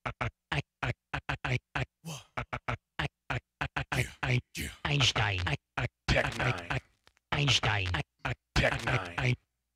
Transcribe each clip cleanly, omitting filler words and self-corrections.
Einstein. Tech 9. Einstein. Tech 9.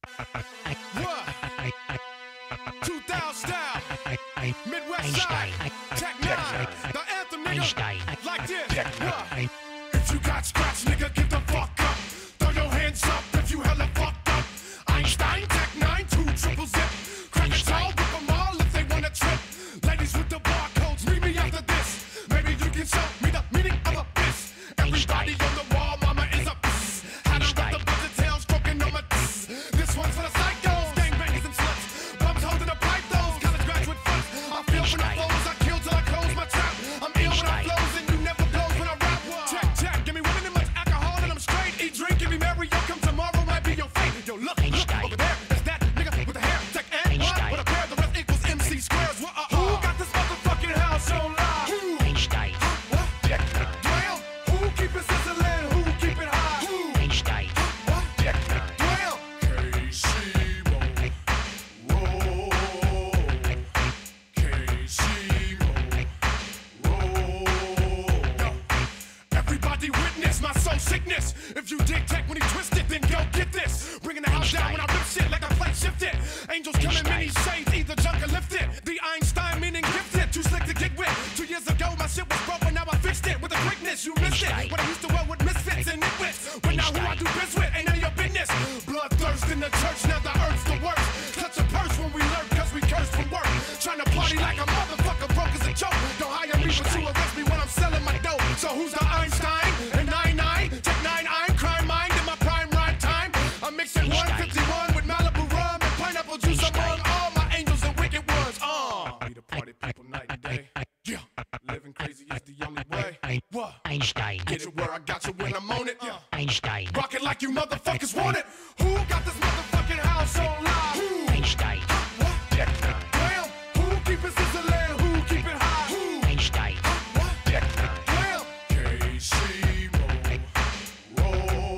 2000 style. Midwest Einstein. side. Tech 9. The anthem, nigga. Einstein. Like this. Tech 9. If you got scratch, nigga, get the fuck up. Throw your hands up if you hella fucked up. Einstein, Tech 9, 2 triple zip. Crack a tall, whip 'em all if they wanna trip. Ladies with the barcodes, meet me after this. Maybe you can show me the meaning of a piss. Everybody on the wall, mama is a piss. Had her with the budget tails, stroking on my tss. This one's for the psychos, gangbangers and sluts. Bums holding a pipe, those college graduate funds. I feel when I flows, I kill till I close my trap. I'm ill when I flows and you never blows when I rap. Check, check, give me women and much alcohol and I'm straight. Eat, drink, give me merry, yo, come tomorrow might be your fate. Yo, look over there, it's that nigga with the hair. Tech and what? With a pair, the rest equals MC squares. Who got this motherfucking house on live? Einstein. What? Tech 9. Well, who keep it sizzling? Who keep it high? Who? Einstein. What? Tech 9. Well, KC-Mo, roll. KC-Mo, roll. Yo, everybody witness my soul sickness. If you dig tech when he twisted, then go get this. Bringing the house down when I rip shit like a plate shifted. Angels come in many shades, either junk or lifted. The Einstein meaning gifted, too slick to get with. 2 years ago my shit was broken, now I fixed it with a quickness. You missed it when I used to work with misfits and nitwits. But now who I do biz with ain't none of your business. Bloodthirst in the church, now the earth's the worst. Touch a purse when we lurk, cause we curse from work. Trying to party like a motherfucker, broke as a joke. Don't hire me, but you arrest me when I'm selling my dope. So who's the Einstein? And 99, Tech 9, I'm crime mind in my prime rhyme time. I'm mixing 151 with Malibu rum and pineapple juice among all my angels and wicked ones. Be the party people night and day. Yeah, living crazy is the only way. What? Einstein. Get it where I got you when I'm on it. Einstein. Rock it like you motherfuckers want it. Who got this motherfucking house on live? Who? Einstein. What? Tech 9. Well, who keep it sizzling? Who keep it high? Who? Einstein. What? Tech 9. Well, KC-Mo, roll.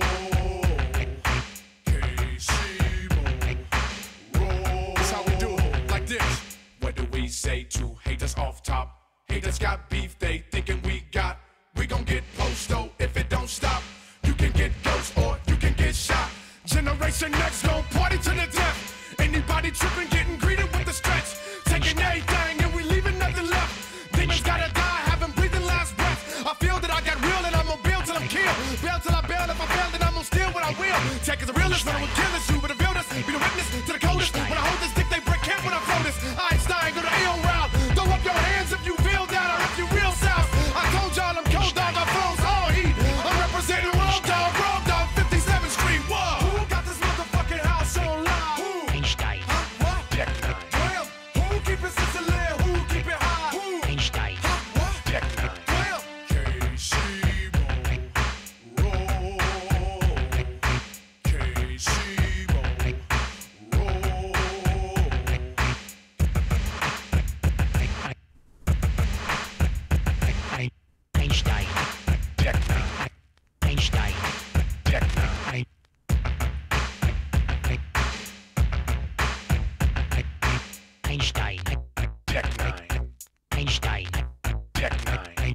KC-Mo, roll. That's how we do it, like this. What do we say to haters off top? Haters got beef, they thinking we got. We gon' get posto if it don't stop. You can get ghost or you can get shot. Generation Next gon' party to the death. Anybody tripping, getting greeted with the stretch. Taking everything and we leaving nothing left. Demons gotta die, haven't breathing last breath. I feel that I got real and I'm gonna build till I'm killed. Bail till I bail, if I fail then I'm gonna steal what I will. Tech is the realest, when I will kill this. You better build us, be the witness to the coldest. When I hold this dick, they break camp when I throw this. Einstein, go the AO route. Throw up your hands if you feel down or if you real south. I told y'all I'm cold dog, my flow's all heat. I'm representing Road Dog, 57th Street. Whoa. Who got this motherfucking house on live? Who? Einstein. What? Tech 9. Well, who keep it sizzling? Who keep it high? Who? Einstein. What? Tech 9. Well, KC-Mo, roll. KC-Mo, roll. Einstein. Tech 9. Einstein. Tech 9. Einstein. Tech 9. Einstein. Tech 9.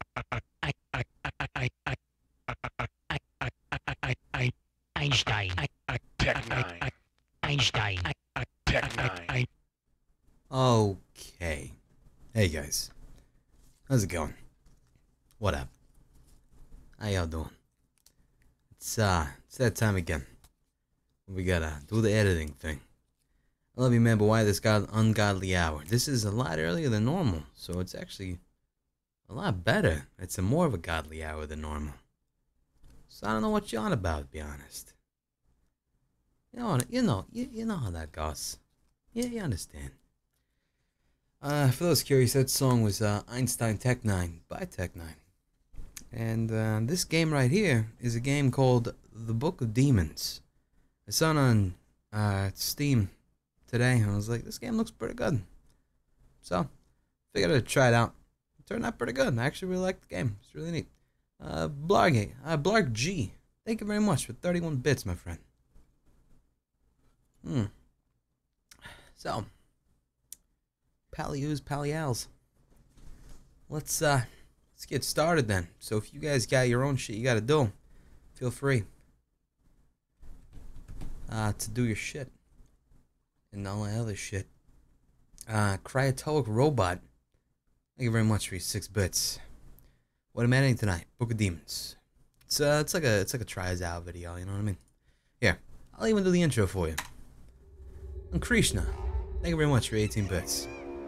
Einstein. Tech 9. Einstein. Tech 9. Okay. Hey guys. How's it going? What up? How y'all doing? It's that time again. We gotta do the editing thing. I love you, man, but why this ungodly hour? This is a lot earlier than normal, so it's actually a lot better. It's a more of a godly hour than normal. So I don't know what you're on about, to be honest. You know how that goes. Yeah, you understand. For those curious, that song was Einstein Tech 9 by Tech 9. And this game right here is a game called The Book of Demons. I saw it on Steam today, and I was like, this game looks pretty good. So, figured I'd try it out. It turned out pretty good. I actually really liked the game. It's really neat. Blarg G. Thank you very much for 31 bits, my friend. So, Pally-Oos, Pally-Als. let's get started then. So if you guys got your own shit you gotta do, feel free to do your shit. And all that other shit. Cryatoic Robot. Thank you very much for your 6 bits. What am I adding tonight? Book of Demons. It's like a try us out video, you know what I mean? Here, I'll even do the intro for you. I'm Krishna. Thank you very much for 18 bits.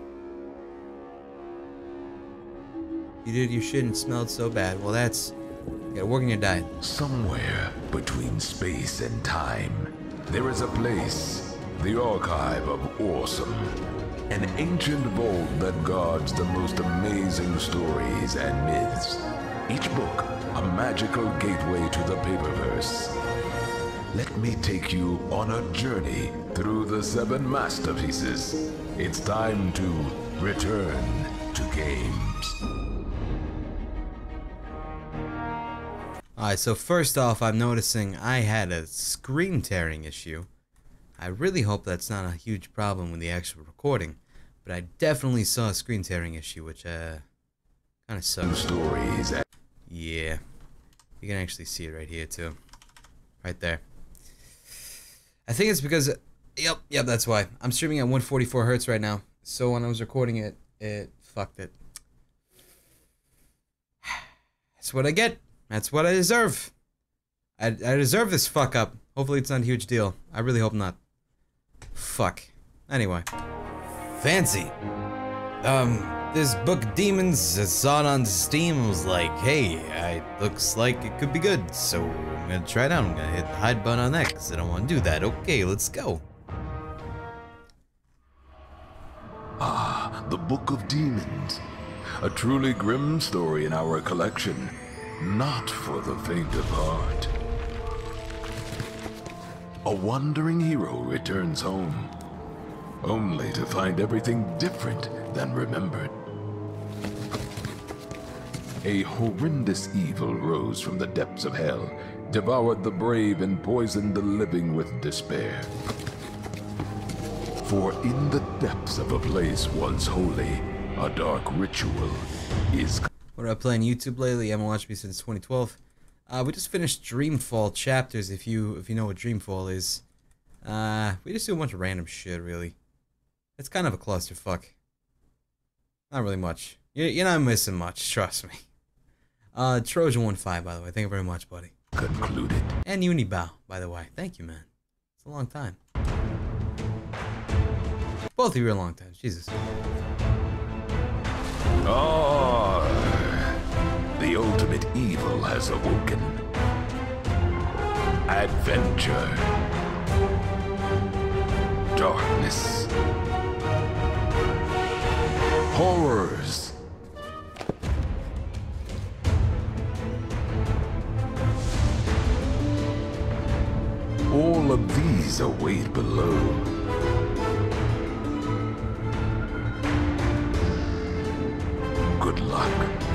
You did your shit and it smelled so bad. Well, that's... You gotta work on your diet. Somewhere between space and time, there is a place, the Archive of Awesome. An ancient vault that guards the most amazing stories and myths. Each book, a magical gateway to the paperverse. Let me take you on a journey through the 7 masterpieces. It's time to return to games. Alright, so first off, I'm noticing I had a screen tearing issue. I really hope that's not a huge problem with the actual recording, but I definitely saw a screen tearing issue, which kind of sucks. Stories. Yeah, you can actually see it right here too, right there. I think it's because, yep, that's why. I'm streaming at 144 hertz right now, so when I was recording it, it fucked it. That's what I get. That's what I deserve. I deserve this fuck up. Hopefully it's not a huge deal. I really hope not. Fuck. Anyway. Fancy. This book Demons, I saw it on Steam, and was like, hey, it looks like it could be good, so I'm gonna try it out. I'm gonna hit the hide button on that, because I don't want to do that. Okay, let's go. Ah, the Book of Demons. A truly grim story in our collection. Not for the faint of heart. A wandering hero returns home, only to find everything different than remembered. A horrendous evil rose from the depths of hell, devoured the brave and poisoned the living with despair. For in the depths of a place once holy, a dark ritual is... What have I playing YouTube lately? You haven't watched me since 2012. We just finished Dreamfall chapters, if you know what Dreamfall is. We just do a bunch of random shit, really. It's kind of a clusterfuck. Not really much. You're not missing much, trust me. Trojan15, by the way. Thank you very much, buddy. concluded. And Unibow, by the way. Thank you, man. It's a long time. Both of you are long times. Jesus. Ah, the ultimate evil has awoken. Adventure. Darkness. Horrors. All of these await below. Good luck.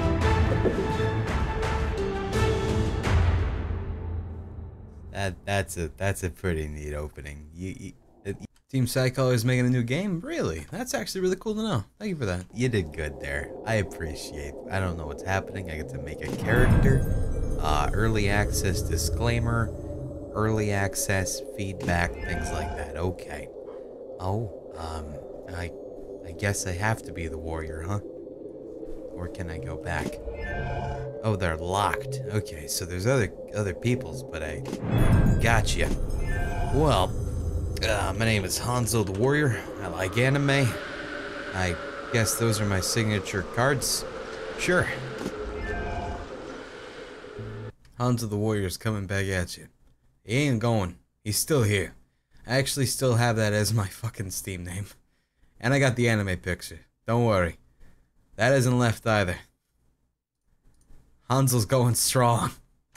That's a pretty neat opening. Team Psycho is making a new game? Really? That's actually really cool to know. Thank you for that. You did good there. I appreciate it. I don't know what's happening. I get to make a character. Early access disclaimer. Early access feedback. Things like that. Okay. Oh, I guess I have to be the warrior, huh? Or can I go back? Oh, they're locked. Okay, so there's other peoples, but I gotcha. Well, my name is Hanzo the Warrior. I like anime. I guess those are my signature cards. Sure. Hanzo the Warrior's coming back at you. He ain't going. He's still here. I actually still have that as my fucking Steam name. And I got the anime picture. Don't worry. That isn't left either. Hanzo's going strong.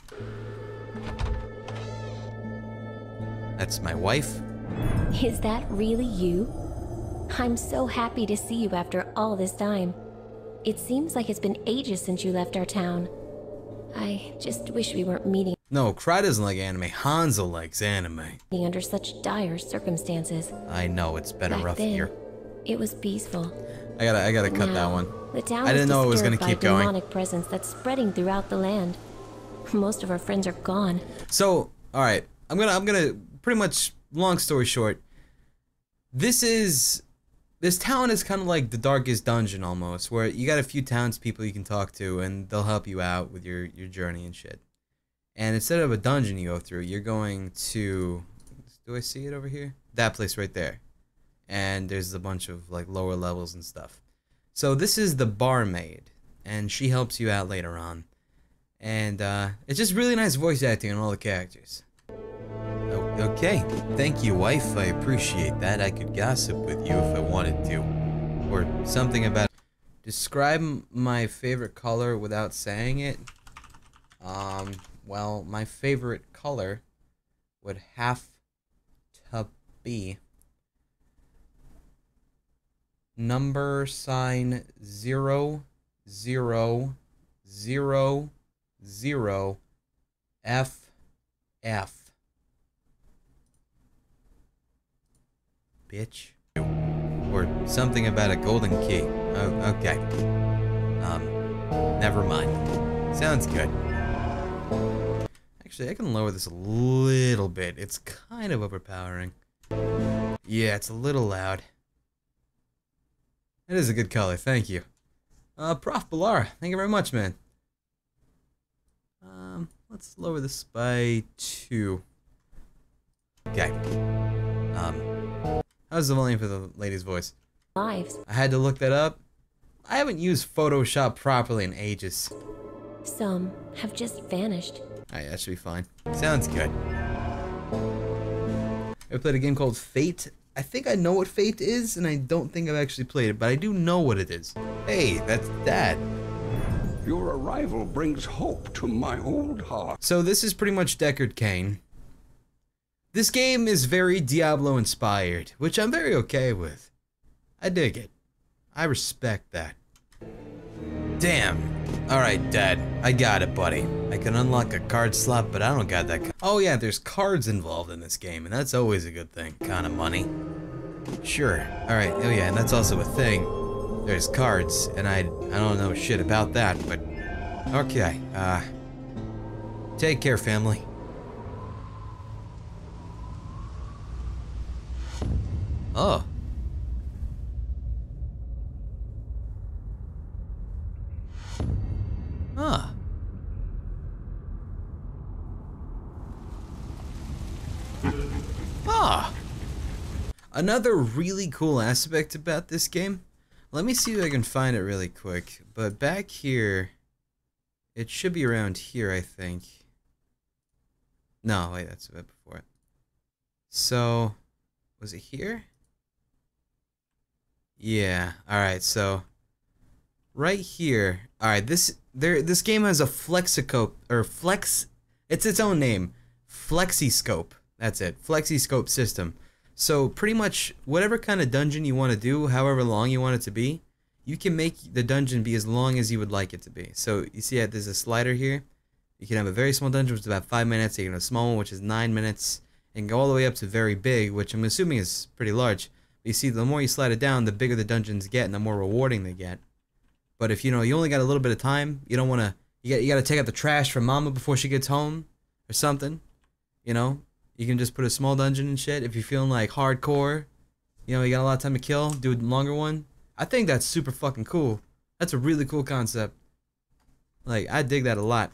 That's my wife. Is that really you? I'm so happy to see you after all this time. It seems like it's been ages since you left our town. I just wish we weren't meeting No, Cry doesn't like anime. Hanzo likes anime. under such dire circumstances. I know, it's been a Back rough then, year. it was peaceful. I gotta cut that one. The town I didn't know it was gonna keep going. demonic presence that's spreading throughout the land. Most of our friends are gone. So, all right, I'm gonna pretty much, long story short, this town is kind of like the darkest dungeon almost, where you got a few townspeople you can talk to and they'll help you out with your journey and shit. And instead of a dungeon you go through, you're going to, do I see it over here? That place right there. And there's a bunch of like lower levels and stuff. So this is the barmaid, and she helps you out later on. And it's just really nice voice acting on all the characters. Okay, thank you, wife. I appreciate that. I could gossip with you if I wanted to. Or something about... Describe my favorite color without saying it. Well, my favorite color would have to be... number sign 0, 0, 0, 0, F, F. Bitch. Or something about a golden key. Oh, okay. Never mind. Sounds good. Actually, I can lower this a little bit. It's kind of overpowering. Yeah, it's a little loud. It is a good color, thank you. Prof. Balara, thank you very much, man. Let's lower this by 2. Okay. How's the volume for the lady's voice? Lives. I had to look that up. I haven't used Photoshop properly in ages. Some have just vanished. Alright, that should be fine. Sounds good. I played a game called Fate. I think I know what Fate is, and I don't think I've actually played it, but I do know what it is. Hey, that's Dad. Your arrival brings hope to my old heart. So this is pretty much Deckard Cain. This game is very Diablo inspired, which I'm very okay with. I dig it. I respect that. Damn. Alright, Dad. I got it, buddy. I can unlock a card slot, but I don't got that. Oh yeah, there's cards involved in this game, and that's always a good thing. Kind of money. Sure. Alright, oh yeah, and that's also a thing. There's cards, and I don't know shit about that, but... Okay, take care, family. Oh. Huh. Ah. Another really cool aspect about this game. Let me see if I can find it really quick. But back here, it should be around here, I think. No, wait, that's a bit before it. So, was it here? Yeah. All right. So, right here. All right. This game has a flexiscope or flex. It's its own name. Flexiscope. That's it. Flexiscope system. So pretty much whatever kind of dungeon you want to do, however long you want it to be, you can make the dungeon be as long as you would like it to be. So you see there's a slider here. You can have a very small dungeon, which is about 5 minutes. You can have a small one, which is 9 minutes, and go all the way up to very big, which I'm assuming is pretty large. But you see, the more you slide it down, the bigger the dungeons get, and the more rewarding they get. But if you only got a little bit of time, you don't want to. You got to take out the trash for Mama before she gets home, or something. You can just put a small dungeon and shit. If you're feeling like hardcore, you got a lot of time to kill, do a longer one. I think that's super fucking cool. That's a really cool concept. Like, I dig that a lot.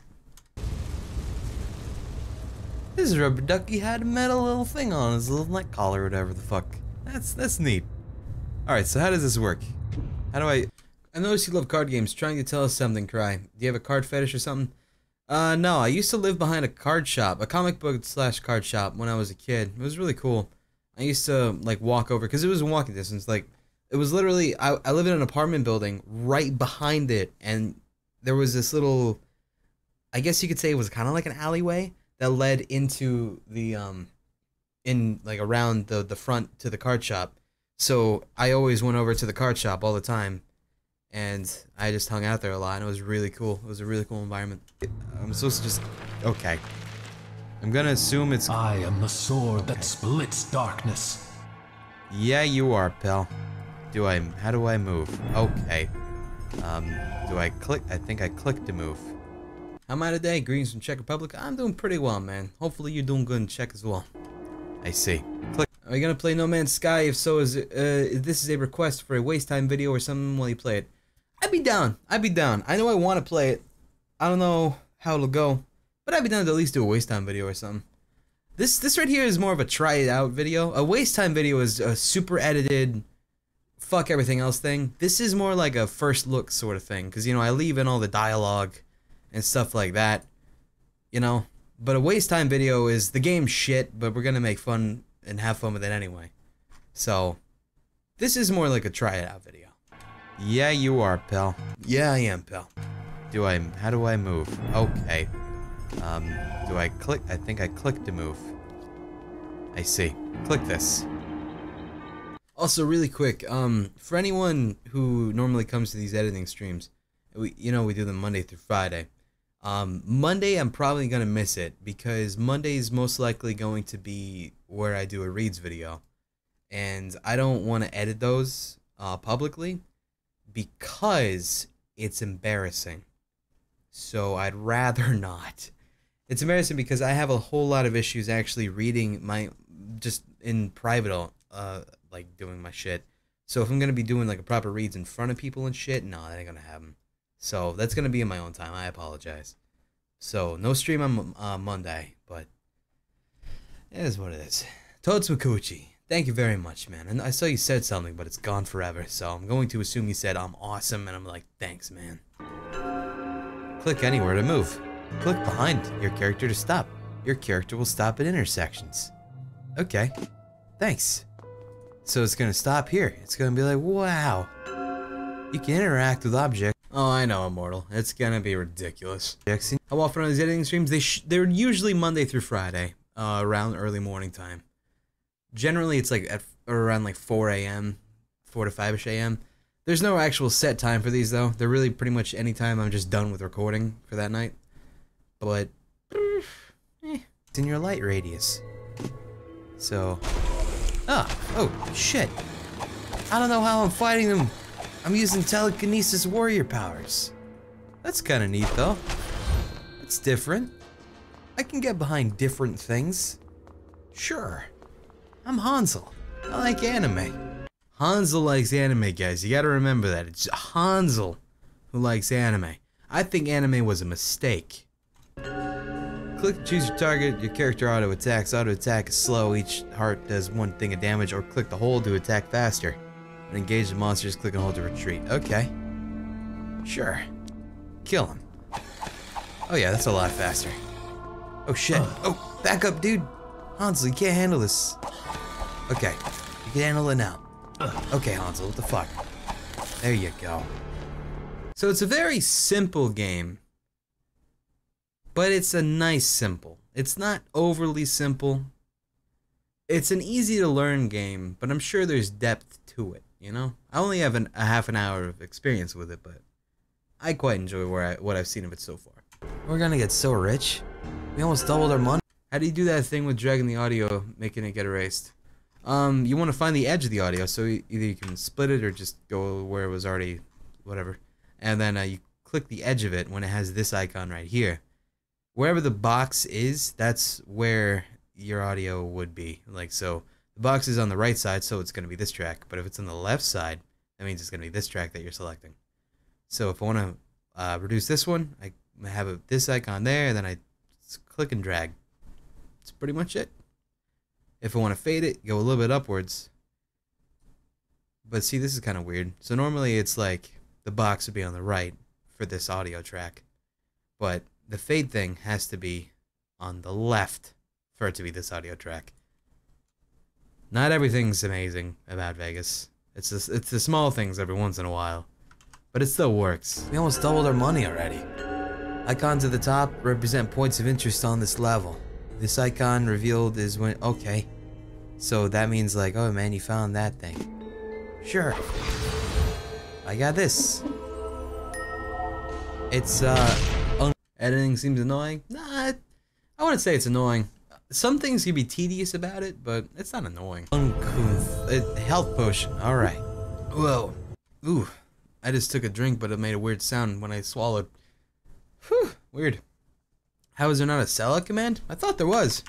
This rubber ducky had a metal little thing on his little neck collar or whatever the fuck. That's neat. Alright, so how does this work? How do I noticed you love card games. Trying to tell us something, Cry. Do you have a card fetish or something? No, I used to live behind a card shop, a comic book / card shop when I was a kid. It was really cool. I used to, like, walk over, because it was in walking distance. Like, it was literally, I lived in an apartment building right behind it, and there was this little, I guess you could say it was kind of like an alleyway that led into the, around the front to the card shop. So I always went over to the card shop all the time. And I just hung out there a lot, and it was really cool. It was a really cool environment. I'm supposed to just... Okay. I'm gonna assume it's... I am the sword that splits darkness. Yeah, you are, pal. How do I move? Okay. Do I click? I think I clicked to move. How am I today? Greetings from Czech Republic. I'm doing pretty well, man. Hopefully you're doing good in Czech as well. I see. Click. Are you gonna play No Man's Sky? If so, is this is a request for a waste time video or something while you play it? I'd be down. I'd be down. I know I want to play it. I don't know how it'll go, but I'd be down to at least do a waste time video or something. This right here is more of a try it out video. A waste time video is a super edited, fuck everything else thing. This is more like a first look sort of thing, because, you know, I leave in all the dialogue and stuff like that, you know. But a waste time video is the game's shit, but we're gonna make fun and have fun with it anyway. So this is more like a try it out video. Yeah, you are, pal. Yeah, I am, pal. How do I move? Okay. Do I click? I think I clicked to move. I see. Click this. Also, really quick, for anyone who normally comes to these editing streams, we do them Monday through Friday. Monday, I'm probably gonna miss it because Monday is most likely going to be where I do a reads video, and I don't want to edit those publicly because it's embarrassing. So I'd rather not. It's embarrassing because I have a whole lot of issues actually reading just in private, like doing my shit. So if I'm gonna be doing like a proper reads in front of people and shit, no, that ain't gonna happen. So that's gonna be in my own time. I apologize. So no stream on Monday, but it is what it is. Toads Makuchi, thank you very much, man. And I saw you said something, but it's gone forever. So I'm going to assume you said I'm awesome, and I'm like, thanks, man. Click anywhere to move. Click behind your character to stop. Your character will stop at intersections. Okay, thanks. So it's gonna stop here. It's gonna be like, wow. You can interact with objects. Oh, I know, Immortal. It's gonna be ridiculous. How often are these editing streams? They're usually Monday through Friday, around early morning time. Generally, it's like at around like 4 a.m., 4 to 5ish a.m. There's no actual set time for these though. They're really pretty much any time I'm just done with recording for that night. But it's in your light radius. So, oh shit! I don't know how I'm fighting them. I'm using telekinesis warrior powers. That's kind of neat though. It's different. I can get behind different things. Sure. I'm Hansel. I like anime. Hansel likes anime, guys. You gotta remember that. It's Hansel who likes anime. I think anime was a mistake. Click to choose your target. Your character auto attacks. Auto attack is slow. Each heart does one thing of damage, or click the hold to attack faster. When engage the monsters, click and hold to retreat. Okay. Sure. Kill him. Oh yeah, that's a lot faster. Oh shit. Oh, back up, dude. Hansel, you can't handle this. Okay. You can handle it now. Okay, Hansel, what the fuck? There you go. So it's a very simple game, but it's a nice simple. It's not overly simple. It's an easy to learn game, but I'm sure there's depth to it, you know? I only have a half an hour of experience with it, but I quite enjoy what I've seen of it so far. We're gonna get so rich. We almost doubled our money. How do you do that thing with dragging the audio, making it get erased? You want to find the edge of the audio, so either you can split it or just go where it was already, whatever. And then you click the edge of it when it has this icon right here. Wherever the box is, that's where your audio would be. Like, so the box is on the right side, so it's going to be this track. But if it's on the left side, that means it's going to be this track that you're selecting. So if I want to reduce this one, I have this icon there, and then I click and drag. That's pretty much it. If I want to fade it, go a little bit upwards. But see, this is kind of weird. So normally it's like the box would be on the right for this audio track. But the fade thing has to be on the left for it to be this audio track. Not everything's amazing about Vegas. It's the small things every once in a while. But it still works. We almost doubled our money already. Icons at the top represent points of interest on this level. This icon revealed is when, okay. So that means like, oh man, you found that thing. Sure. I got this. It's, editing seems annoying. Nah, I wouldn't say it's annoying. Some things can be tedious about it, but it's not annoying. Uncouth. Health potion, alright. Whoa. Ooh. I just took a drink, but it made a weird sound when I swallowed. Whew. Weird. How is there not a sellout command? I thought there was.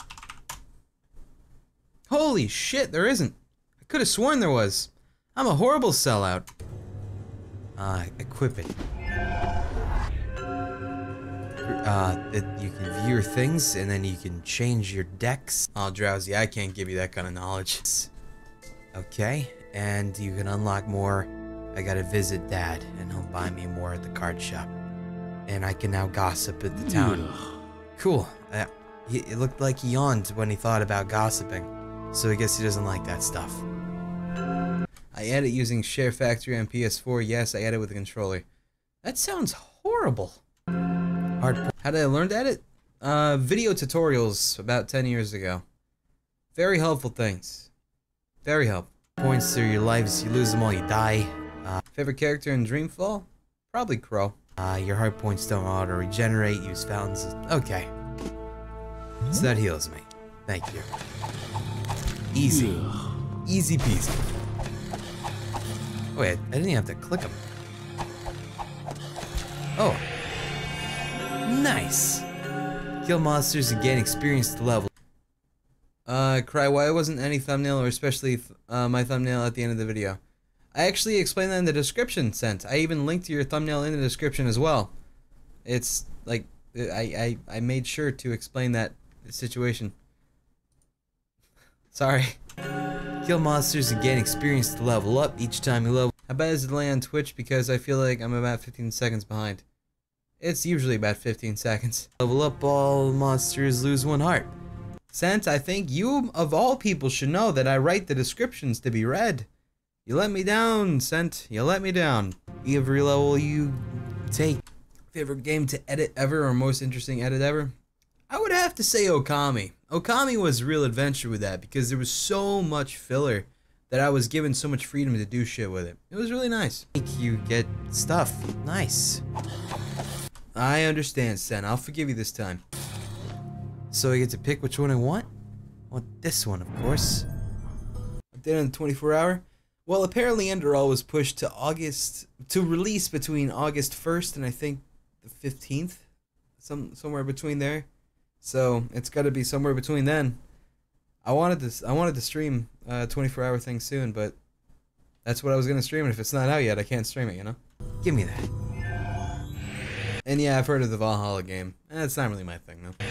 Holy shit, there isn't. I could have sworn there was. I'm a horrible sellout. Equip it. You can view your things, and then you can change your decks. Oh, Drowsy, I can't give you that kind of knowledge. Okay, and you can unlock more. I gotta visit Dad, and he'll buy me more at the card shop. And I can now gossip at the town. Cool. It looked like he yawned when he thought about gossiping. So I guess he doesn't like that stuff. I edit using Share Factory on PS4. Yes, I edit with a controller. That sounds horrible. How did I learn to edit? Video tutorials about 10 years ago. Very helpful things. Very helpful. Points through your lives, you lose them all, you die. Favorite character in Dreamfall? Probably Crow. Your heart points don't auto regenerate, use fountains. Okay. So that heals me. Thank you. Easy. Easy peasy. Oh, wait, I didn't even have to click them. Oh. Nice. Kill monsters and gain experience to level. Cry, why wasn't any thumbnail, or especially my thumbnail at the end of the video? I actually explained that in the description sent. I even linked to your thumbnail in the description as well. It's like, I made sure to explain that situation. Sorry. Kill monsters and gain experience to level up each time you level. How bad is the delay on Twitch? Because I feel like I'm about 15 seconds behind. It's usually about 15 seconds. Level up, all monsters lose 1 heart. Sent, I think you of all people should know that I write the descriptions to be read. You let me down, Sent. You let me down. Every level you take. Favorite game to edit ever, or most interesting edit ever? I would have to say Okami. Okami was a real adventure with that because there was so much filler that I was given so much freedom to do shit with it. It was really nice. Make you get stuff. Nice. I understand, Sen. I'll forgive you this time. So I get to pick which one I want? I want this one, of course. I did it in 24-hour. Well, apparently Enderall was pushed to release between August 1st and I think the 15th. Somewhere between there. So it's got to be somewhere between then. I wanted to stream a 24-hour thing soon, but that's what I was gonna stream, and if it's not out yet, I can't stream it, you know? Give me that. And yeah, I've heard of the Valhalla game. It's not really my thing, though.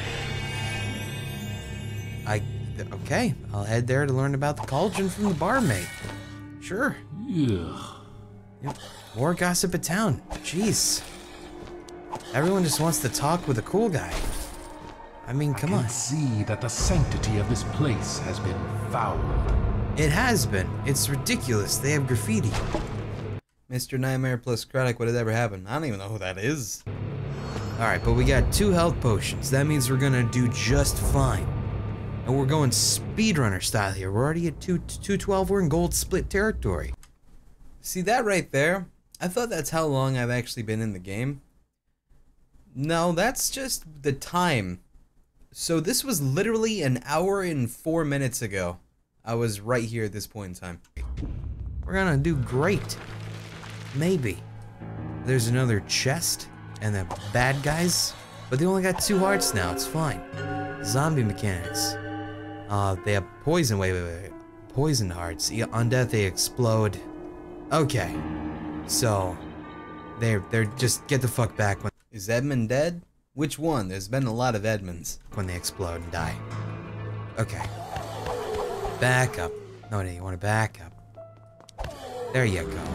Okay, I'll head there to learn about the cauldron from the barmaid. Sure. Yep. More gossip at town. Jeez. Everyone just wants to talk with a cool guy. I mean, come on. I can see that the sanctity of this place has been fouled. It has been. It's ridiculous. They have graffiti. Mr. Nightmare plus Chronic, what had ever happened? I don't even know who that is. Alright, but we got 2 health potions. That means we're gonna do just fine. And we're going speedrunner style here. We're already at 212. We're in gold split territory. See that right there? I thought that's how long I've actually been in the game. No, that's just the time. So this was literally an hour and 4 minutes ago. I was right here at this point in time. We're gonna do great. Maybe. There's another chest and the bad guys, but they only got 2 hearts now. It's fine. Zombie mechanics. They have poison. Wait. Poison hearts. Yeah, on death they explode. Okay. So they're just get the fuck back. Is Edmund dead? Which one? There's been a lot of Edmonds when they explode and die. Okay. Back up. No, you want to back up. There you go.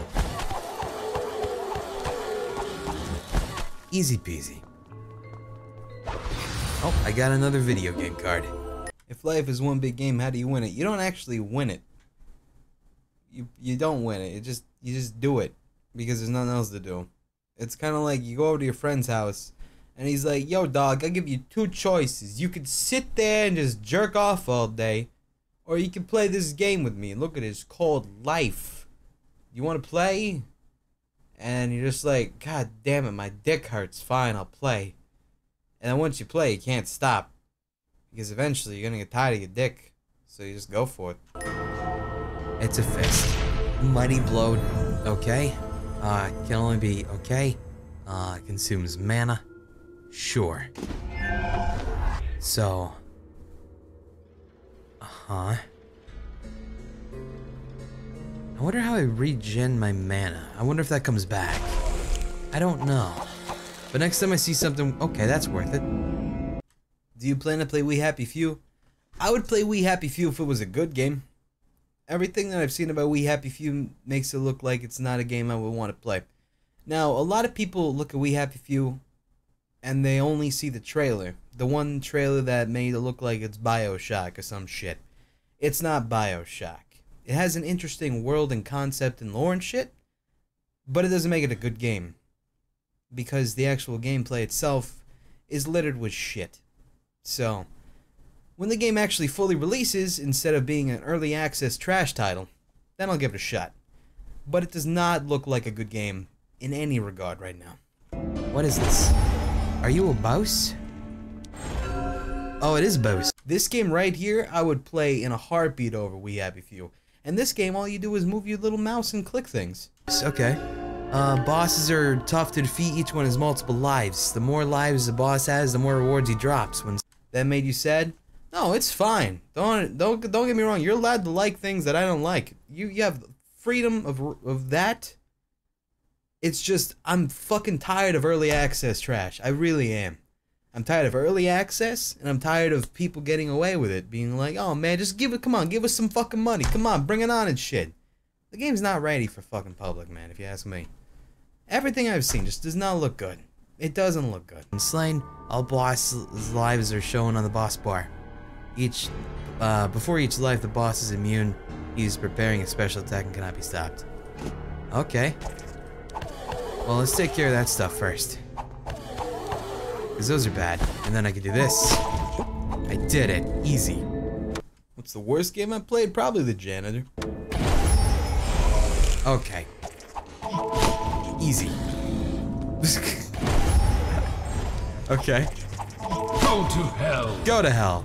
Easy peasy. Oh, I got another video game card. If life is one big game, how do you win it? You don't actually win it. You don't win it. You just do it because there's nothing else to do. It's kind of like you go over to your friend's house and he's like, "Yo, dog, I'll give you 2 choices. You could sit there and just jerk off all day, or you can play this game with me. Look at it, it's called life. You want to play?" And you're just like, "God damn it, my dick hurts. Fine, I'll play." And then once you play, you can't stop. Because eventually you're gonna get tired of your dick. So you just go for it. It's a fist. Mighty Blow, okay. Can only be okay. Consumes mana. Sure. So. I wonder how I regen my mana. I wonder if that comes back. I don't know. But next time I see something, okay, that's worth it. Do you plan to play We Happy Few? I would play We Happy Few if it was a good game. Everything that I've seen about We Happy Few makes it look like it's not a game I would want to play. Now, a lot of people look at We Happy Few and they only see the trailer. The one trailer that made it look like it's BioShock or some shit. It's not BioShock. It has an interesting world and concept and lore and shit, but it doesn't make it a good game. Because the actual gameplay itself is littered with shit. So, when the game actually fully releases, instead of being an early access trash title, then I'll give it a shot. But it does not look like a good game in any regard right now. What is this? Are you a boss? Oh, it is boss. This game right here, I would play in a heartbeat over We Happy Few. And this game, all you do is move your little mouse and click things. Okay. Bosses are tough to defeat. Each one has multiple lives. The more lives the boss has, the more rewards he drops. When that made you sad? No, it's fine. Don't get me wrong. You're allowed to like things that I don't like. You have freedom of that. It's just I'm fucking tired of early access trash. I really am. I'm tired of early access, and I'm tired of people getting away with it, being like, "Oh man, just come on, give us some fucking money. Come on, bring it on and shit." The game's not ready for fucking public, man, if you ask me. Everything I've seen just does not look good. It doesn't look good. In Slain, all boss lives are shown on the boss bar. Before each life, the boss is immune. He's preparing a special attack and cannot be stopped. Okay. Well, let's take care of that stuff first. Because those are bad. And then I can do this. I did it. Easy. What's the worst game I played? Probably the Janitor. Okay. Easy. Okay. Go to hell. Go to hell.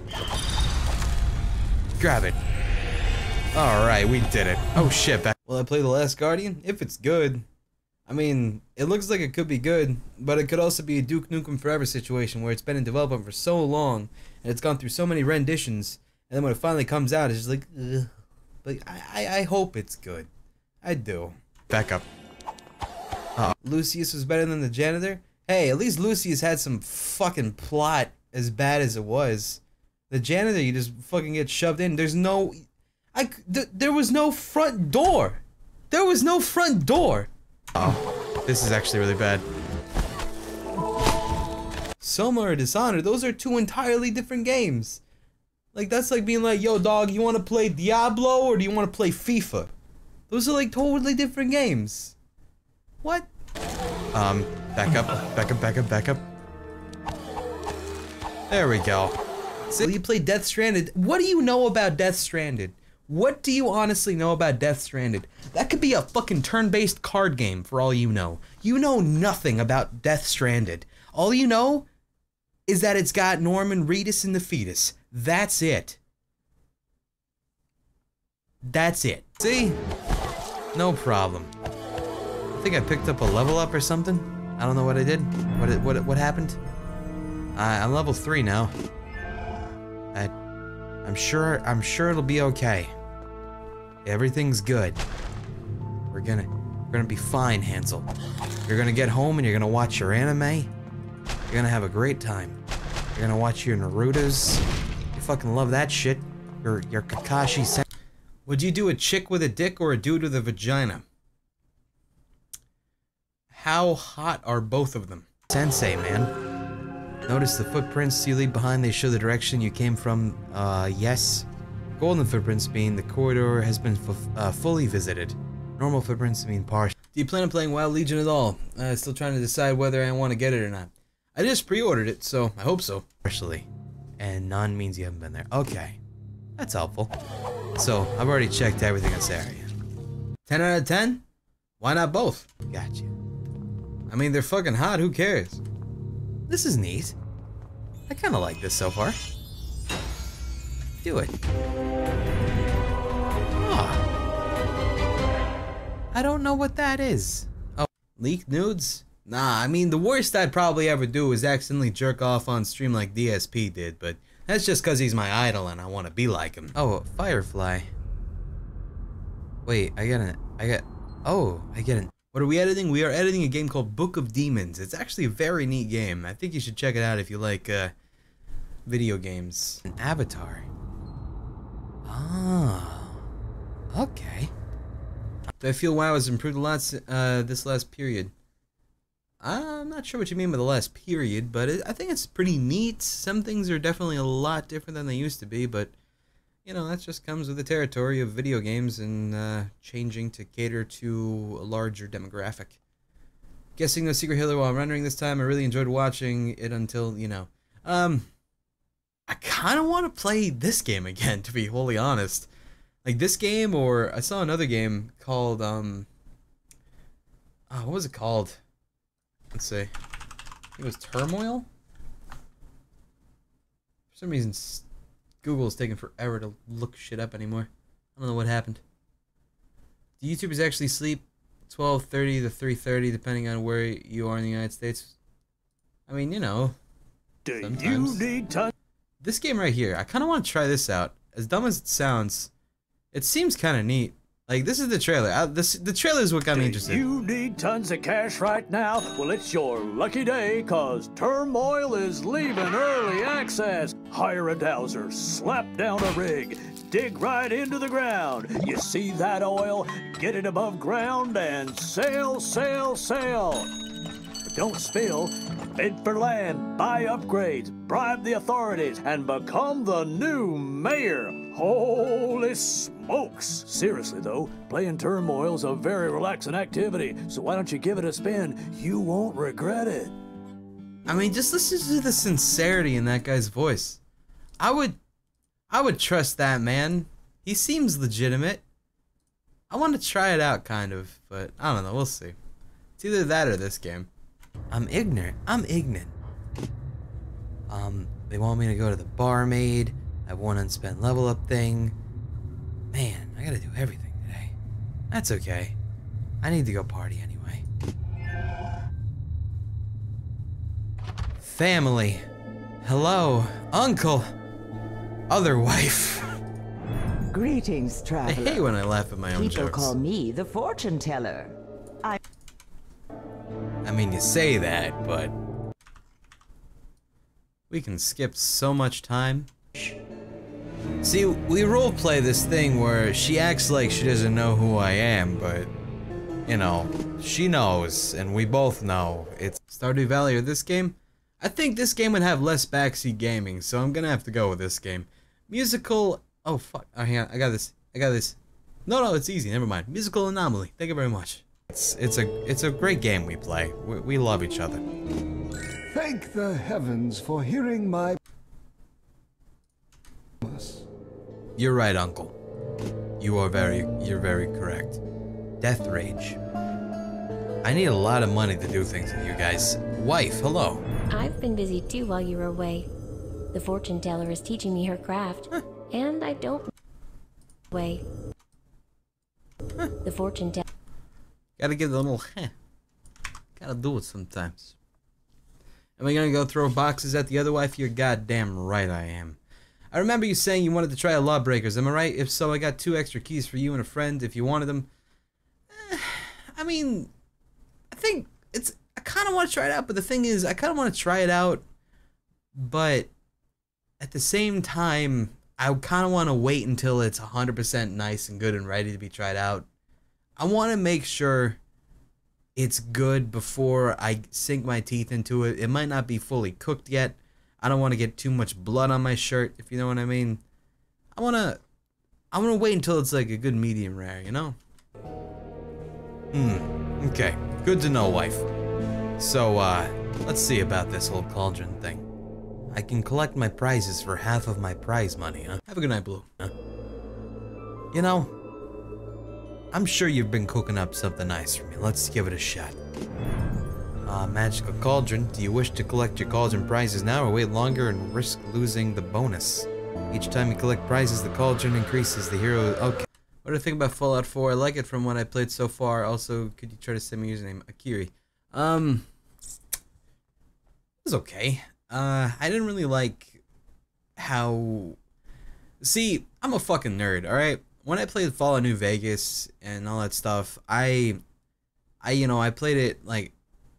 Grab it. Alright, we did it. Oh shit. Will I play The Last Guardian? If it's good. I mean, it looks like it could be good, but it could also be a Duke Nukem Forever situation where it's been in development for so long, and it's gone through so many renditions, and then when it finally comes out, it's just like, ugh. But I hope it's good. I do. Back up. Lucius was better than the Janitor? Hey, at least Lucius had some fucking plot as bad as it was. The Janitor, you just fucking get shoved in. There's no... there was no front door! There was no front door! Oh, this is actually really bad. Soma or Dishonored, those are two entirely different games. Like, that's like being like, yo dog, you wanna play Diablo or do you wanna play FIFA? Those are like totally different games. What? Back up. There we go. So you play Death Stranded. What do you know about Death Stranded? What do you honestly know about Death Stranded? That could be a fucking turn-based card game for all you know. You know nothing about Death Stranded. All you know is that it's got Norman Reedus in the fetus. That's it. That's it. See? No problem. I think I picked up a level up or something. I don't know what I did. What happened? I'm level 3 now. I'm sure it'll be okay. Everything's good. We're gonna be fine, Hansel. You're gonna get home and you're gonna watch your anime. You're gonna have a great time. You're gonna watch your Narutos. You fucking love that shit. Your Kakashi. Would you do a chick with a dick or a dude with a vagina? How hot are both of them? Sensei, man. Notice the footprints you leave behind, they show the direction you came from. Yes. Golden footprints mean the corridor has been fully visited. Normal footprints mean partial. Do you plan on playing Wild Legion at all? Still trying to decide whether I want to get it or not. I just pre-ordered it, so I hope so. Partially. And none means you haven't been there. Okay. That's helpful. So, I've already checked everything in this area. 10 out of 10? Why not both? Gotcha. I mean, they're fucking hot, who cares? This is neat. I kinda like this so far. Do it. Ah. I don't know what that is. Oh, leaked nudes? Nah, I mean, the worst I'd probably ever do is accidentally jerk off on stream like DSP did, but that's just because he's my idol and I want to be like him. Oh, Firefly. Wait, I get it. What are we editing? We are editing a game called Book of Demons. It's actually a very neat game. I think you should check it out if you like video games. An avatar. Ah, okay. Do I feel WoW has improved a lot this last period? I'm not sure what you mean by the last period, but I think it's pretty neat. Some things are definitely a lot different than they used to be, but you know, that just comes with the territory of video games and changing to cater to a larger demographic. Guessing no secret Halo while rendering this time. I really enjoyed watching it until, you know. I kind of want to play this game again, to be wholly honest. Like this game, or I saw another game called, what was it called? Let's see. I think it was Turmoil? For some reason, Google is taking forever to look shit up anymore. I don't know what happened. Do YouTubers actually sleep 12:30 to 3:30 depending on where you are in the United States? I mean, you know. Sometimes. You need time. This game right here, I kind of want to try this out. As dumb as it sounds, it seems kind of neat. Like, this is the trailer. The trailer is what got me interested. You need tons of cash right now? Well, it's your lucky day, cause Turmoil is leaving early access. Hire a dowser, slap down a rig, dig right into the ground. You see that oil? Get it above ground and sail, sail, sail. But don't spill. Bid for land, buy upgrades, bribe the authorities, and become the new mayor. Holy smokes! Seriously though, playing Turmoil's a very relaxing activity, so why don't you give it a spin? You won't regret it. I mean, just listen to the sincerity in that guy's voice. I would trust that man. He seems legitimate. I want to try it out, kind of, but I don't know, we'll see. It's either that or this game. I'm ignorant. They want me to go to the barmaid. I have one unspent level up thing. Man, I gotta do everything today. That's okay. I need to go party anyway. Family. Hello, uncle. Other wife. Greetings, traveler. I hate when I laugh at my own People jokes. call me the fortune teller. I mean, you say that, but we can skip so much time. See, we roleplay this thing where she acts like she doesn't know who I am, but, you know, she knows, and we both know. It's Stardew Valley or this game? I think this game would have less backseat gaming, so I'm gonna have to go with this game. Musical... Oh, fuck. Oh, hang on. I got this. No, it's easy. Never mind. Musical Anomaly. Thank you very much. It's a great game we play. We love each other. Thank the heavens for hearing my... You're right, Uncle. You're very correct. Death Rage. I need a lot of money to do things with you guys. Wife, hello. I've been busy too while you were away. The fortune teller is teaching me her craft, and I don't... Way. The fortune teller... Gotta give the little heh. Gotta do it sometimes. Am I gonna go throw boxes at the other wife? You're goddamn right I am. I remember you saying you wanted to try Lawbreakers, am I right? If so, I got 2 extra keys for you and a friend if you wanted them. I mean, I think it's... I kinda want to try it out, but the thing is, I kinda want to try it out, but at the same time, I kinda want to wait until it's 100% nice and good and ready to be tried out. I want to make sure it's good before I sink my teeth into it. It might not be fully cooked yet. I don't want to get too much blood on my shirt, if you know what I mean. I want to wait until it's like a good medium rare, you know? Okay. Good to know, wife. So, let's see about this whole cauldron thing. I can collect my prizes for half of my prize money, huh? Have a good night, Blue. Huh? You know, I'm sure you've been cooking up something nice for me. Let's give it a shot. Magical cauldron. Do you wish to collect your cauldron prizes now or wait longer and risk losing the bonus? Each time you collect prizes, the cauldron increases the hero... Okay. What do you think about Fallout 4? I like it from what I played so far. Also, could you try to send me username? Akiri. It was okay. I didn't really like how... See, I'm a fucking nerd, alright? When I played Fallout New Vegas and all that stuff, I played it like...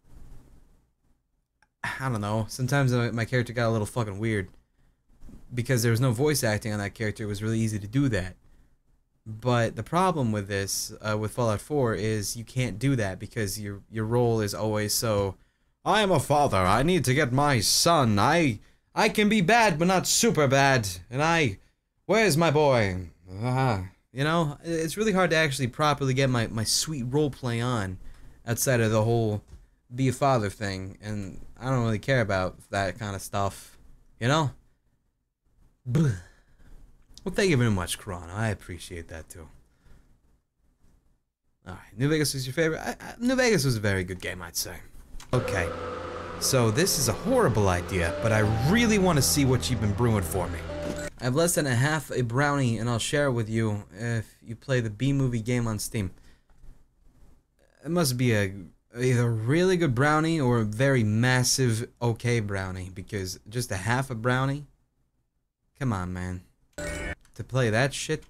I don't know. Sometimes my character got a little fucking weird. Because there was no voice acting on that character, it was really easy to do that. But the problem with this, with Fallout 4, is you can't do that because your role is always so, I am a father, I need to get my son, I can be bad but not super bad, and where's my boy? You know, it's really hard to actually properly get my sweet roleplay on outside of the whole be a father thing, and I don't really care about that kind of stuff, you know? Bleh. Well, thank you very much, Corona. I appreciate that, too. Alright, New Vegas was your favorite? New Vegas was a very good game, I'd say. Okay, so this is a horrible idea, but I really want to see what you've been brewing for me. I have less than a half a brownie, and I'll share it with you if you play the B-movie game on Steam. It must be either a really good brownie or a very massive okay brownie, because just a half a brownie? Come on, man. To play that shit?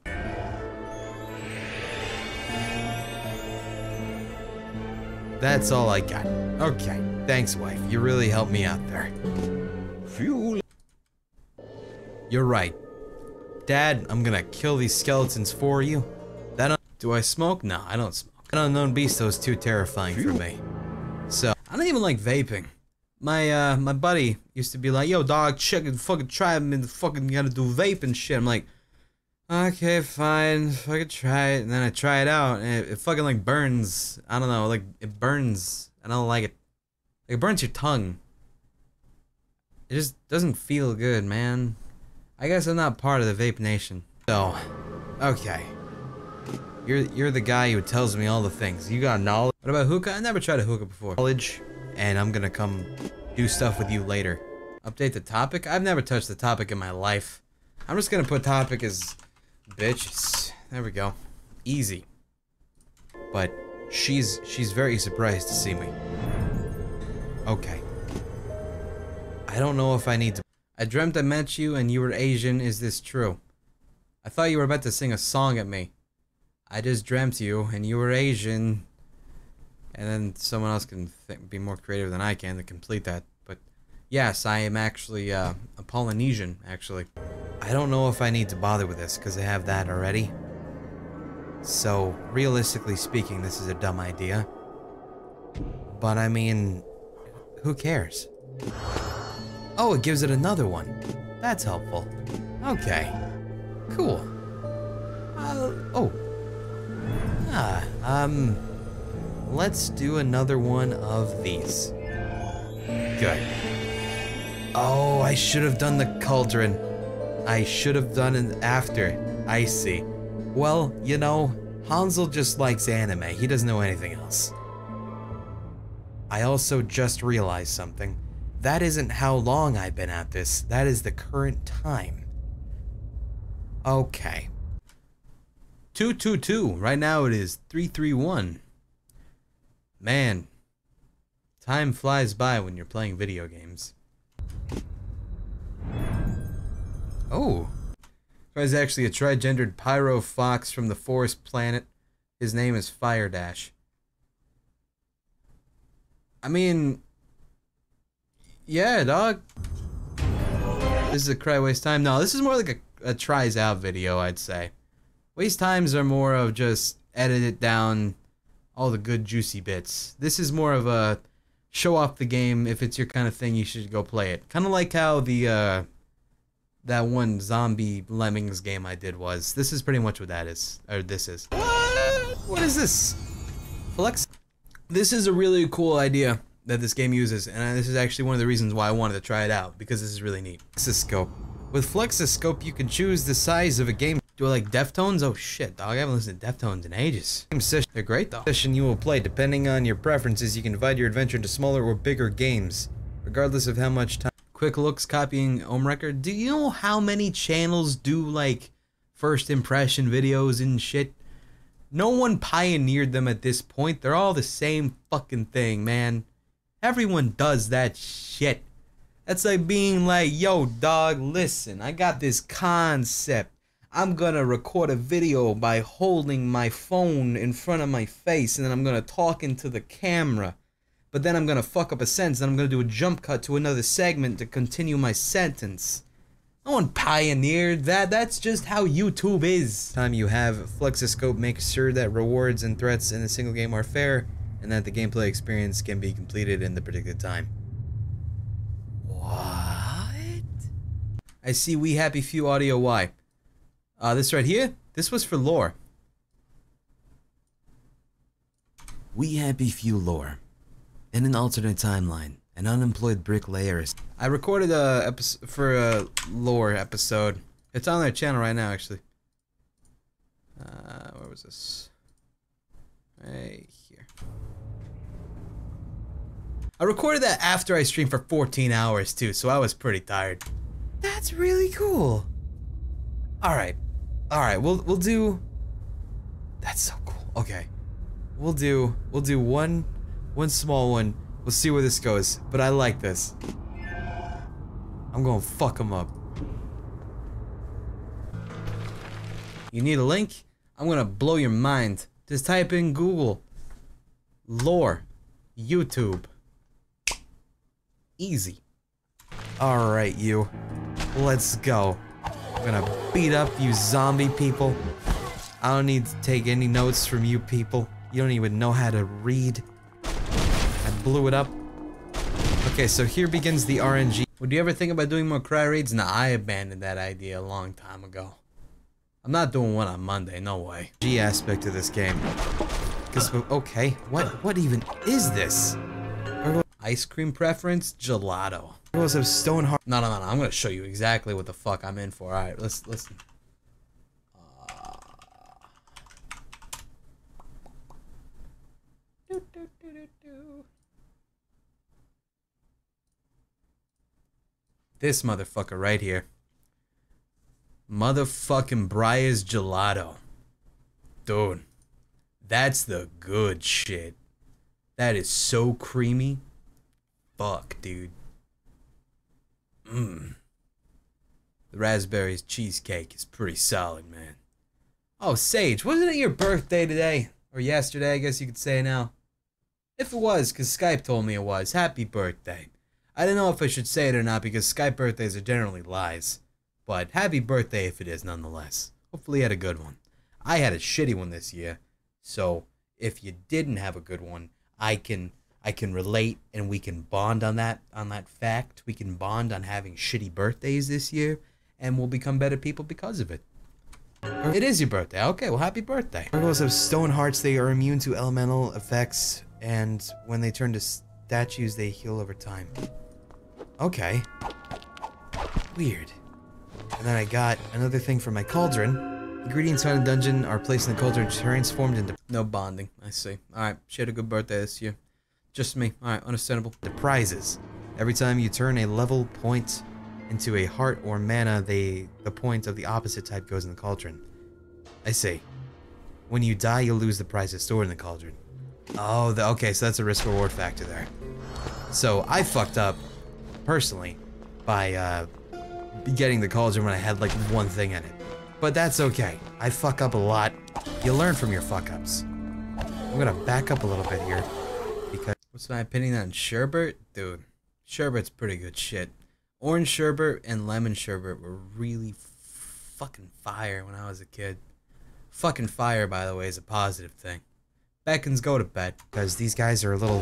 That's all I got. Okay, thanks, wife. You really helped me out there. Fuel. You're right. Dad, I'm gonna kill these skeletons for you. Do I smoke? No, I don't smoke. An unknown beast is too terrifying for me. So, I don't even like vaping. My buddy used to be like, yo, dog, check it, fucking try it, and fucking gotta do vape and shit. I'm like, okay, fine, fucking try it. And then I try it out, and it fucking, like, burns. I don't know, like, it burns. I don't like it. Like, it burns your tongue. It just doesn't feel good, man. I guess I'm not part of the vape nation. So, okay. You're the guy who tells me all the things. You got knowledge. What about hookah? I never tried a hookah before. Knowledge, and I'm gonna come do stuff with you later. Update the topic? I've never touched the topic in my life. I'm just gonna put topic as bitches. There we go. Easy. But she's very surprised to see me. Okay. I don't know if I need to. I dreamt I met you and you were Asian. Is this true? I thought you were about to sing a song at me. I just dreamt you and you were Asian. And then someone else can be more creative than I can to complete that. But yes, I am actually a Polynesian, actually. I don't know if I need to bother with this because I have that already. So, realistically speaking, this is a dumb idea. But I mean, who cares? Oh, it gives it another one. That's helpful. Okay. Cool. Oh. Let's do another one of these. Good. Oh, I should have done the cauldron. I should have done it after. I see. Well, you know, Hansel just likes anime. He doesn't know anything else. I also just realized something. That isn't how long I've been at this. That is the current time. Okay. 222. Right now it is 331. Man, time flies by when you're playing video games. Oh. There's actually a trigendered pyro fox from the forest planet. His name is Fire Dash. I mean, yeah, dog. This is a cry waste time. No, this is more like a tries out video, I'd say. Waste times are more of just edit it down, all the good juicy bits. This is more of a show off the game. If it's your kind of thing, you should go play it. Kind of like how the that one zombie lemmings game I did was. This is pretty much what that is, or this is. What is this? Flex. This is a really cool idea that this game uses, and this is actually one of the reasons why I wanted to try it out, because this is really neat. Flexoscope. With Flexoscope, you can choose the size of a game. Do I like Deftones? Oh shit, dog, I haven't listened to Deftones in ages. They're great though. Session you will play, depending on your preferences, you can divide your adventure into smaller or bigger games, regardless of how much time. Quick looks, copying home record. Do you know how many channels do like first impression videos and shit? No one pioneered them at this point. They're all the same fucking thing, man. Everyone does that shit. That's like being like, yo, dog, listen, I got this concept. I'm gonna record a video by holding my phone in front of my face, and then I'm gonna talk into the camera. But then I'm gonna fuck up a sentence, and I'm gonna do a jump cut to another segment to continue my sentence. No one pioneered that. That's just how YouTube is. Time you have Flexoscope make sure that rewards and threats in a single game are fair, and that the gameplay experience can be completed in the predicted time. What? I see We Happy Few Audio Y. This right here, this was for lore. We Happy Few lore. In an alternate timeline, an unemployed bricklayer is... I recorded a episode for a lore episode. It's on their channel right now, actually. Where was this? Right here. I recorded that after I streamed for 14 hours too, so I was pretty tired. That's really cool. Alright. Alright, we'll do... That's so cool. Okay. We'll do one small one. We'll see where this goes. But I like this. I'm gonna fuck him up. You need a link? I'm gonna blow your mind. Just type in Google. Lore. YouTube. Easy. Alright, you. Let's go. I'm gonna beat up you zombie people. I don't need to take any notes from you people. You don't even know how to read. I blew it up. Okay, so here begins the RNG. Would you ever think about doing more cry raids? Nah, I abandoned that idea a long time ago. I'm not doing one on Monday, no way. G aspect of this game. Cause, okay, what even is this? Ice cream preference? Gelato. Girls have stone heart. No, I'm gonna show you exactly what the fuck I'm in for. Alright, let's listen. This motherfucker right here. Motherfucking Briar's Gelato. Dude. That's the good shit. That is so creamy. Fuck, dude. Mmm. The raspberries cheesecake is pretty solid, man. Oh, Sage, wasn't it your birthday today? Or yesterday, I guess you could say now. If it was, because Skype told me it was. Happy birthday. I don't know if I should say it or not, because Skype birthdays are generally lies. But happy birthday if it is, nonetheless. Hopefully you had a good one. I had a shitty one this year. So, if you didn't have a good one, I can relate, and we can bond on that fact. We can bond on having shitty birthdays this year, and we'll become better people because of it. It is your birthday. Okay, well, happy birthday. Virgos have stone hearts. They are immune to elemental effects, and when they turn to statues, they heal over time. Okay. Weird. And then I got another thing for my cauldron. Ingredients found in dungeon are placed in the cauldron, transformed into... No bonding, I see. Alright, she had a good birthday this year. Just me. Alright, understandable. The prizes. Every time you turn a level point into a heart or mana, the point of the opposite type goes in the cauldron. I see. When you die, you'll lose the prizes stored in the cauldron. Oh, okay, so that's a risk-reward factor there. So, I fucked up, personally, by getting the cauldron when I had like one thing in it. But that's okay. I fuck up a lot. You learn from your fuck-ups. I'm gonna back up a little bit here, because... What's my opinion on sherbet? Dude, sherbet's pretty good shit. Orange sherbet and lemon sherbet were really fucking fire when I was a kid. Fucking fire, by the way, is a positive thing. Beckons, go to bed, because these guys are a little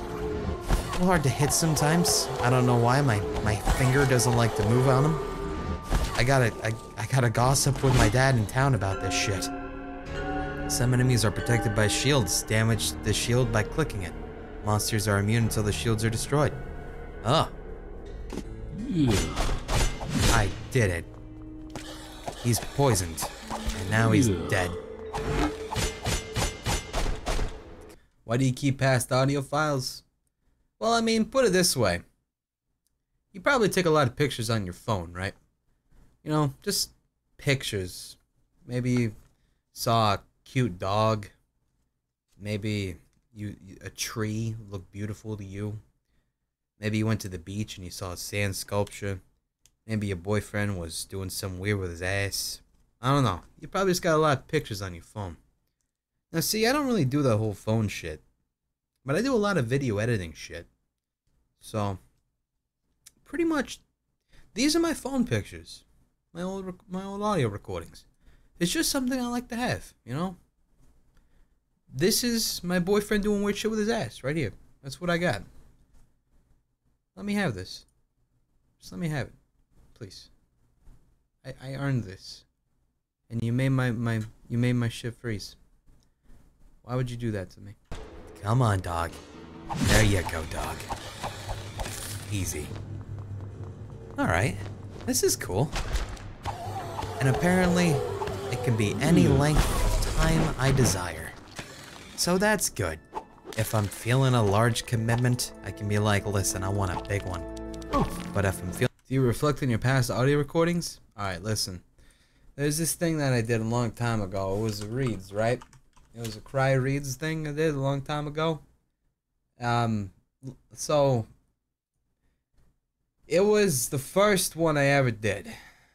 hard to hit sometimes. I don't know why, my finger doesn't like to move on them. I gotta gossip with my dad in town about this shit. Some enemies are protected by shields. Damage the shield by clicking it. Monsters are immune until the shields are destroyed. Oh. I did it. He's poisoned. And now he's dead. Why do you keep past audio files? Well, I mean, put it this way. You probably take a lot of pictures on your phone, right? You know, just pictures. Maybe you saw a cute dog. Maybe a tree looked beautiful to you. Maybe you went to the beach and you saw a sand sculpture. Maybe your boyfriend was doing some weird with his ass. I don't know. You probably just got a lot of pictures on your phone. Now see, I don't really do the whole phone shit. But I do a lot of video editing shit. So, pretty much, these are my phone pictures. My old audio recordings. It's just something I like to have, you know? This is my boyfriend doing weird shit with his ass, right here. That's what I got. Let me have this. Just let me have it. Please. I earned this. And you made my shit freeze. Why would you do that to me? Come on, dog. There you go, dog. Easy. Alright. This is cool. And apparently, it can be any length of time I desire. So that's good. If I'm feeling a large commitment, I can be like, listen, I want a big one. But if I'm feeling... Do you reflect on your past audio recordings? Alright, listen. There's this thing that I did a long time ago. It was reads, right? It was a Cry Reads thing I did a long time ago. So... It was the first one I ever did.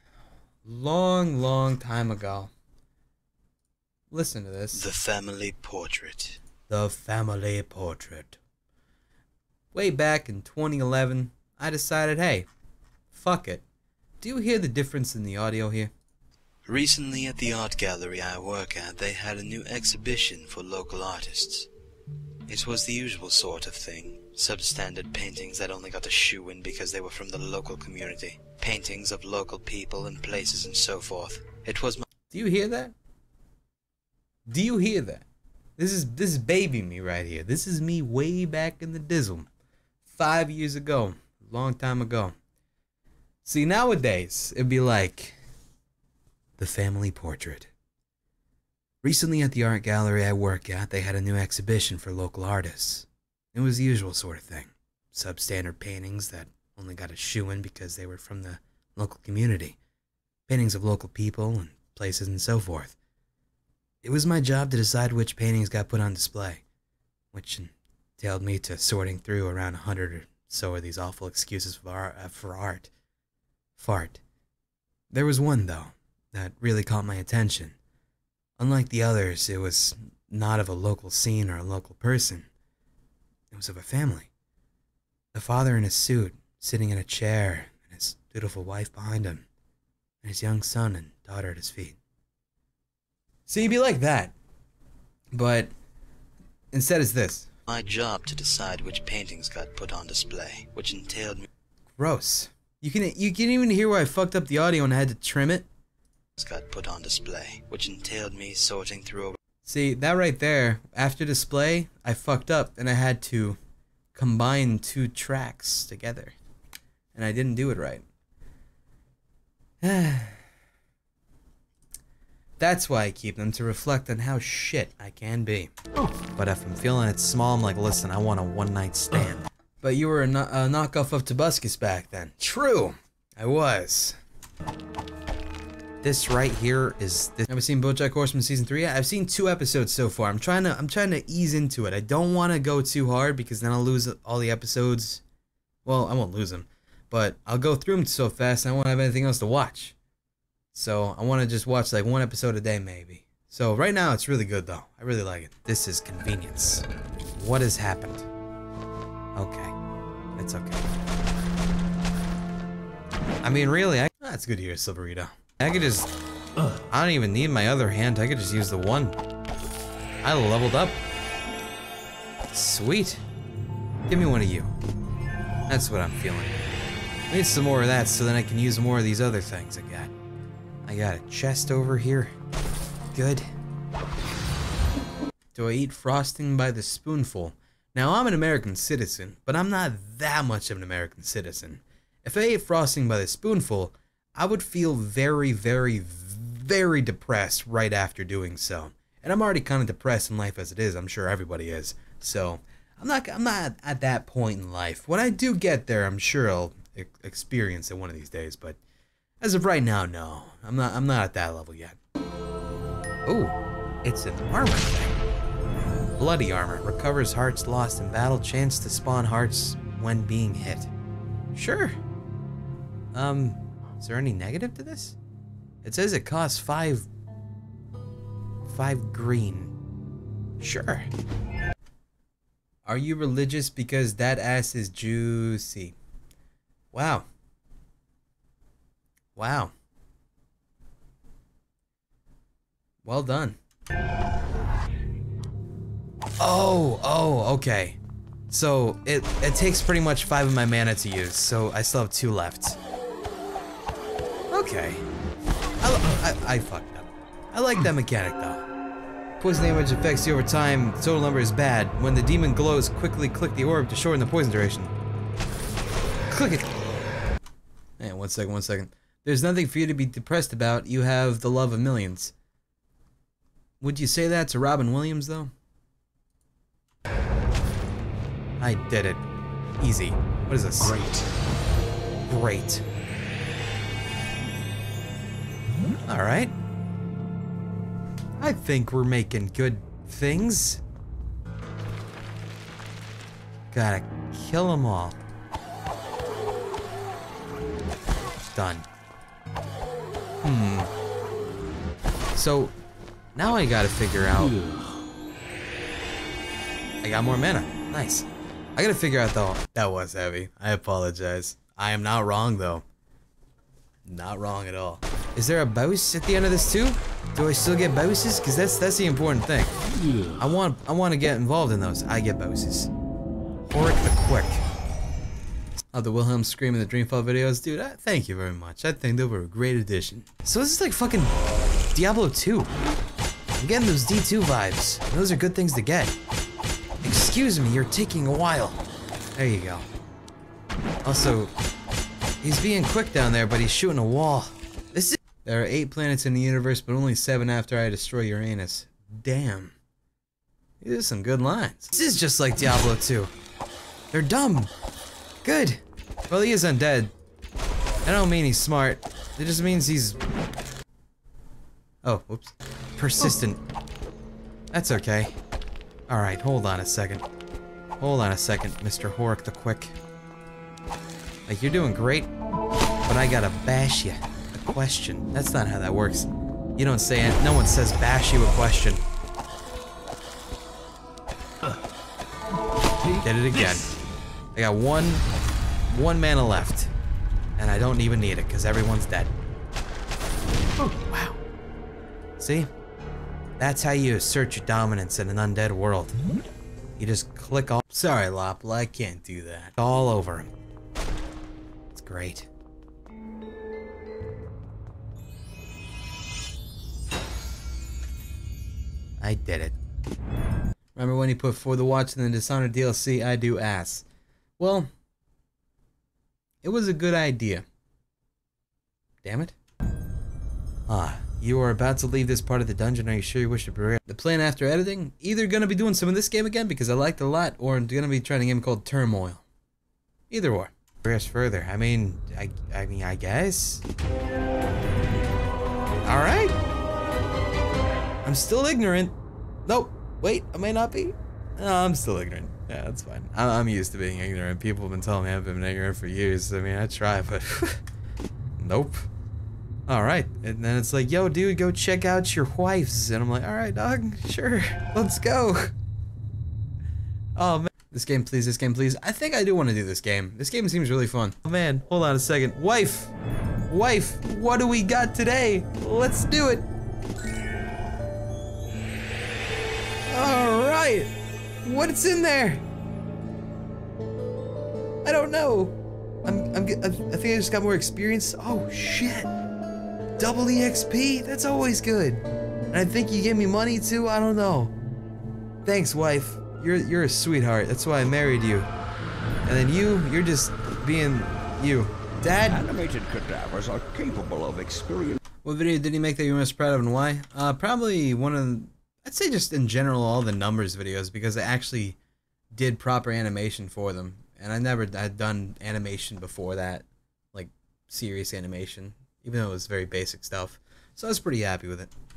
Long time ago. Listen to this. The Family Portrait. The Family Portrait. Way back in 2011, I decided, hey, fuck it. Do you hear the difference in the audio here? Recently at the art gallery I work at, they had a new exhibition for local artists. It was the usual sort of thing. Substandard paintings that only got a shoe in because they were from the local community. Paintings of local people and places and so forth. It was my... Do you hear that? Do you hear that? This is baby me right here. This is me way back in the dizzle. 5 years ago. Long time ago. See, nowadays, it'd be like... The Family Portrait. Recently at the art gallery I work at, they had a new exhibition for local artists. It was the usual sort of thing. Substandard paintings that only got a shoe in because they were from the local community. Paintings of local people and places and so forth. It was my job to decide which paintings got put on display, which entailed me to sorting through around 100 or so of these awful excuses for art. Fart. There was one, though, that really caught my attention. Unlike the others, it was not of a local scene or a local person. It was of a family. A father in a suit, sitting in a chair, and his beautiful wife behind him, and his young son and daughter at his feet. So you'd be like that, but instead it's this. My job to decide which paintings got put on display, which entailed me... Gross. You can even hear where I fucked up the audio and I had to trim it? Got put on display, which entailed me sorting through... See, that right there, after display, I fucked up and I had to combine 2 tracks together. And I didn't do it right. That's why I keep them, to reflect on how shit I can be. But if I'm feeling it small, I'm like, listen, I want a one-night stand. But you were a knockoff of Tobuscus back then. True, I was. This right here is this. Ever seen BoJack Horseman season 3? I've seen 2 episodes so far. I'm trying to ease into it. I don't want to go too hard because then I'll lose all the episodes. Well, I won't lose them, but I'll go through them so fast and I won't have anything else to watch. So I want to just watch like 1 episode a day maybe. So right now it's really good though. I really like it. This is convenience. What has happened? Okay, it's okay. I mean, really, that's good to hear, Silverito. I could just... I don't even need my other hand. I could just use the one. I leveled up. Sweet. Give me one of you. That's what I'm feeling. I need some more of that so then I can use more of these other things I got. I got a chest over here. Good. Do I eat frosting by the spoonful? Now, I'm an American citizen, but I'm not that much of an American citizen. If I ate frosting by the spoonful, I would feel very, very, very depressed right after doing so. And I'm already kind of depressed in life as it is. I'm sure everybody is. So, I'm not at that point in life. When I do get there, I'm sure I'll experience it one of these days. But as of right now, no. I'm not at that level yet. Ooh. It's an armor thing. Bloody armor. Recovers hearts lost in battle. Chance to spawn hearts when being hit. Sure. Is there any negative to this? It says it costs 5 green. Sure. Are you religious because that ass is juicy? Wow. Wow. Well done. Oh, okay. So it takes pretty much 5 of my mana to use, so I still have 2 left. Okay. I fucked up. I like that mechanic though. Poison damage affects you over time. The total number is bad. When the demon glows, quickly click the orb to shorten the poison duration. Click it. Man, one second. There's nothing for you to be depressed about. You have the love of millions. Would you say that to Robin Williams though? I did it. Easy. What is this? Great. Alright. I think we're making good things. Gotta kill them all. Done. So, now I gotta figure out... I got more mana. Nice. I gotta figure out though. That was heavy. I apologize. I am not wrong though. Not wrong at all. Is there a boss at the end of this too? Do I still get bosses? Cause that's the important thing. I want to get involved in those. I get bosses. Horik the Quick. Oh, the Wilhelm Scream in the Dreamfall videos, dude. Thank you very much. I think they were a great addition. So this is like fucking Diablo 2. I'm getting those D2 vibes. And those are good things to get. Excuse me, you're taking a while. There you go. Also, he's being quick down there, but he's shooting a wall. There are 8 planets in the universe, but only 7 after I destroy Uranus. Damn. These are some good lines. This is just like Diablo 2. They're dumb. Good. Well, he is undead. I don't mean he's smart. It just means he's... Oh, whoops. Persistent. That's okay. Alright, hold on a second. Hold on a second, Mr. Horik the Quick. Like, you're doing great, but I gotta bash you. A question. That's not how that works. You don't say it. No one says bash you a question. Did it again. I got one mana left. And I don't even need it, because everyone's dead. Wow. See? That's how you assert your dominance in an undead world. You just click all— Sorry, Lopple, I can't do that. All over him. It's great. I did it. Remember when he put For the Watch in the Dishonored DLC? I do ass. Well, it was a good idea. Damn it. You are about to leave this part of the dungeon. Are you sure you wish to progress? The plan after editing? Either gonna be doing some of this game again because I liked it a lot, or I'm gonna be trying a game called Turmoil. Either or. Progress further. I mean, I guess. Alright. I'm still ignorant. Nope. Wait, I may not be. No, I'm still ignorant. Yeah, that's fine. I'm used to being ignorant. People have been telling me I've been ignorant for years. I mean, I try, but nope. Alright, and then it's like, yo, dude, go check out your wife's. And I'm like, alright, dog, sure, let's go. Oh, man. This game, please, this game, please. I think I do want to do this game. This game seems really fun. Oh, man, hold on a second. Wife, what do we got today? Let's do it. Alright, what's in there? I don't know. I think I just got more experience. Oh, shit. Double EXP? That's always good. And I think you gave me money too? I don't know. Thanks, wife. You're a sweetheart. That's why I married you. And then you're just being you. Dad? Animated cadavers are capable of experience. What video did he make that you're most proud of and why? Probably one of the, I'd say just in general all the numbers videos because I actually did proper animation for them. And I never had done animation before that. Like serious animation. Even though it was very basic stuff. So I was pretty happy with it.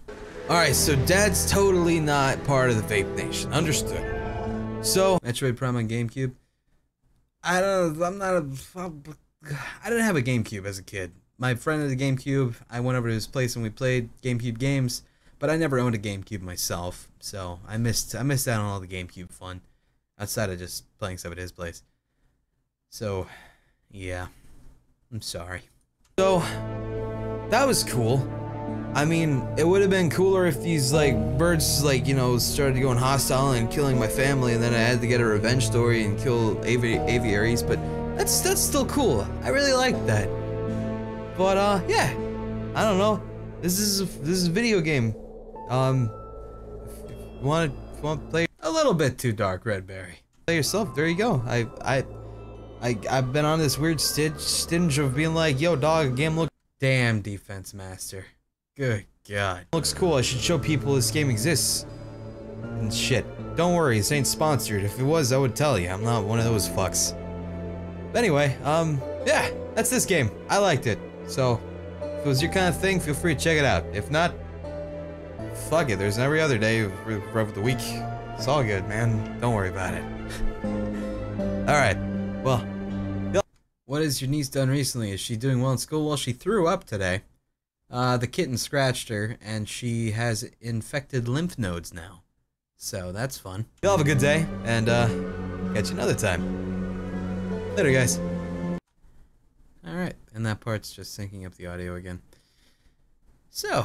Alright, so Dad's totally not part of the Vape Nation. Understood. So, Metroid Prime on GameCube. I didn't have a GameCube as a kid. My friend had a GameCube. I went over to his place and we played GameCube games, but I never owned a GameCube myself. So, I missed out on all the GameCube fun outside of just playing stuff at his place. So, yeah. I'm sorry. So, that was cool. I mean, it would have been cooler if these, like, birds, like, you know, started going hostile and killing my family, and then I had to get a revenge story and kill aviaries, but that's still cool. I really like that. But, yeah. I don't know. This is a video game. If you want to play a little bit too dark, Redberry. Play yourself. There you go. I've been on this weird stinge of being like, yo, dog, game look. Damn, Defense Master. Good God. Looks cool. I should show people this game exists. And shit. Don't worry, this ain't sponsored. If it was, I would tell you. I'm not one of those fucks. But anyway, yeah, that's this game. I liked it. So, if it was your kind of thing, feel free to check it out. If not, fuck it. There's every other day of the week. It's all good, man. Don't worry about it. Alright. Well, what has your niece done recently? Is she doing well in school? Well, she threw up today. The kitten scratched her, and she has infected lymph nodes now. So, that's fun. Y'all have a good day, and, catch you another time. Later, guys. Alright, and that part's just syncing up the audio again. So,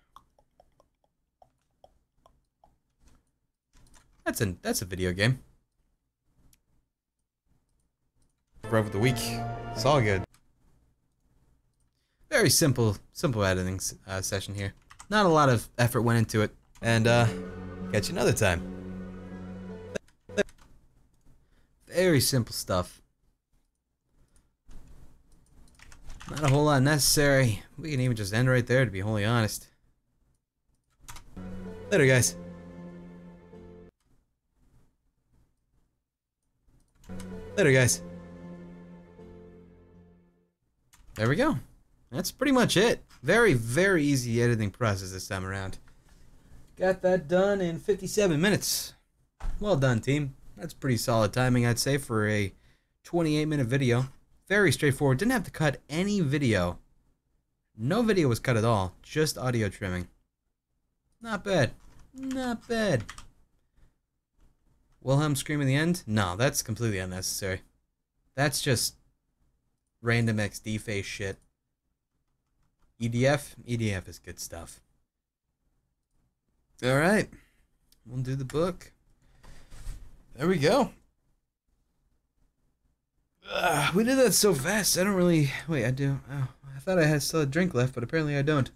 that's a video game. Of the week. It's all good. Very simple editing session here. Not a lot of effort went into it. And, catch you another time. Very simple stuff. Not a whole lot necessary. We can even just end right there, to be wholly honest. Later, guys. Later, guys. There we go. That's pretty much it. Very, very easy editing process this time around. Got that done in 57 minutes. Well done, team. That's pretty solid timing, I'd say, for a 28-minute video. Very straightforward. Didn't have to cut any video. No video was cut at all. Just audio trimming. Not bad. Not bad. Wilhelm scream in the end? No, that's completely unnecessary. That's just random XD face shit. EDF? EDF is good stuff. Alright. We'll do the book. There we go. We did that so fast. I don't really... Wait, I do. Oh, I thought I had still a drink left, but apparently I don't.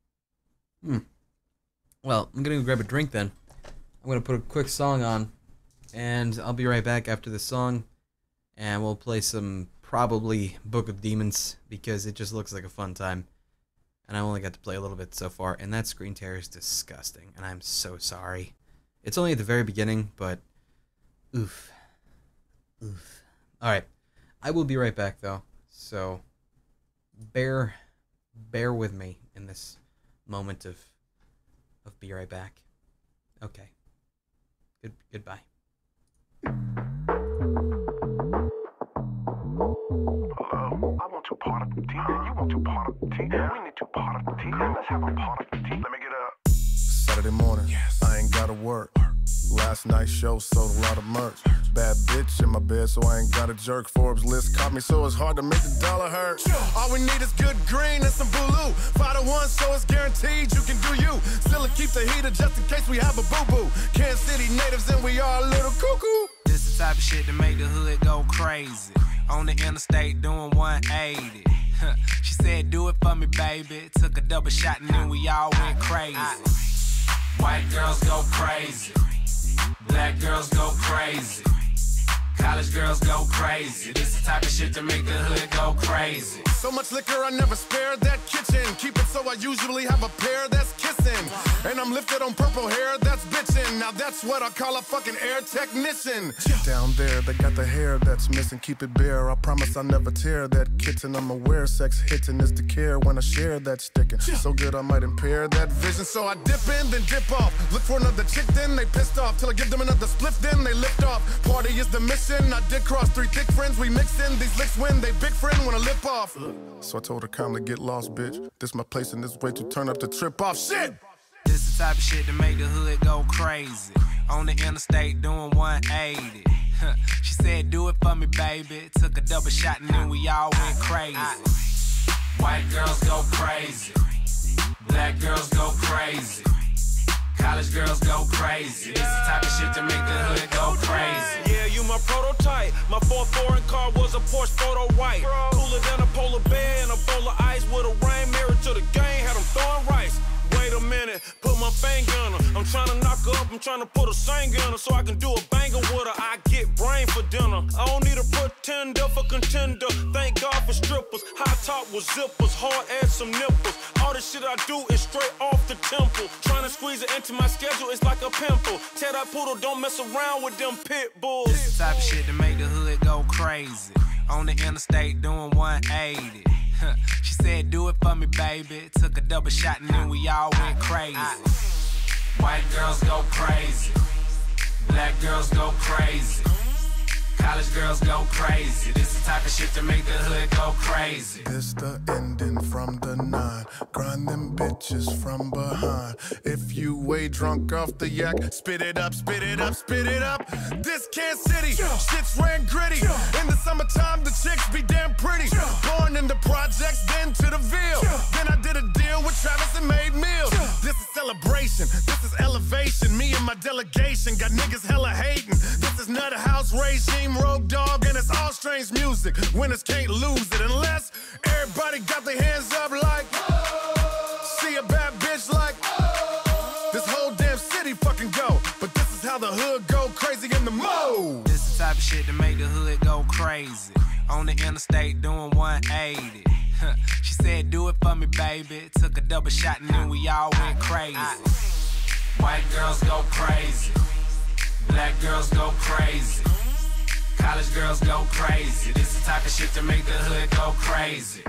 Well, I'm gonna go grab a drink then. I'm gonna put a quick song on, and I'll be right back after the song, and we'll play some probably Book of Demons, because it just looks like a fun time. And I only got to play a little bit so far, and that screen tear is disgusting, and I'm so sorry. It's only at the very beginning, but oof. Oof. Alright. I will be right back, though, so bear with me in this moment of be right back. Okay. Goodbye. I want to part of the tea, you want to part of the tea. We need to part of the tea, let's have a part of the tea. Let me get up. Saturday morning, yes. I ain't gotta work. Last night's show sold a lot of merch. Bad bitch in my bed, so I ain't got a jerk. Forbes list caught me, so it's hard to make the dollar hurt. All we need is good green and some blue. 5 to 1, so it's guaranteed you can do you. Still keep the heater just in case we have a boo-boo. Kansas City natives and we are a little cuckoo. This the type of shit that make the hood go crazy. On the interstate doing 180. She said, do it for me, baby. Took a double shot and then we all went crazy. White girls go crazy. Black girls go crazy. College girls go crazy. This the type of shit to make the hood go crazy. So much liquor, I never spared that kitchen. Keep it so I usually have a pair that's kissing. And I'm lifted on purple hair that's bitching. Now that's what I call a fucking air technician. Down there, they got the hair that's missing. Keep it bare, I promise I never tear that kitten. I'm aware sex hitting is the care when I share that sticking. So good I might impair that vision. So I dip in, then dip off. Look for another chick, then they pissed off. Till I give them another spliff, then they lift off. Party is the mission. I did cross 3 thick friends. We mix in these licks when they big friend wanna lip off. So I told her calmly, get lost, bitch. This my place and this way to turn up the trip off. Shit! This the type of shit to make the hood go crazy. On the interstate doing 180. She said, do it for me, baby. Took a double shot and then we all went crazy. White girls go crazy. Black girls go crazy. College girls go crazy. This the type of shit to make the hood go crazy. Yeah, you my prototype. My 4th foreign car was a Porsche photo white. Cooler than a polar bear and a bowl of ice with a rain mirror to the game. Had them throwing rice. Wait a minute, put my finger on her. I'm trying to knock her up, I'm trying to put a singer in her so I can do a banger with her. I get brain for dinner. I don't need a pretender for contender. Thank God for strippers. High top with zippers, hard ass some nipples. All the shit I do is straight off the temple. Trying to squeeze it into my schedule, it's like a pimple. Tell that poodle, don't mess around with them pit bulls. This the type of shit to make the hood go crazy. On the interstate doing 180. She said, do it for me, baby. Took a double shot and then we all went crazy. White girls go crazy. Black girls go crazy. College girls go crazy. This the type of shit to make the hood go crazy. This the ending from the 9. Grind them bitches from behind. If you way drunk off the yak, spit it up, spit it up, spit it up. This Kansas City, shit's ran gritty. In the summertime, the chicks be damn pretty. Born in the projects, then to the Ville. Then I did a deal with Travis and made meals. This is celebration, this is elevation. Me and my delegation got niggas hella hating. This is Nutter House regime. Rogue Dog, and it's all strange music. Winners can't lose it unless everybody got their hands up like, see a bad bitch like, this whole damn city fucking go. But this is how the hood go crazy in the mode. This the type of shit to make the hood go crazy. On the interstate doing 180. She said, do it for me, baby. Took a double shot and then we all went crazy. White girls go crazy. Black girls go crazy. College girls go crazy. This the type of shit to make the hood go crazy.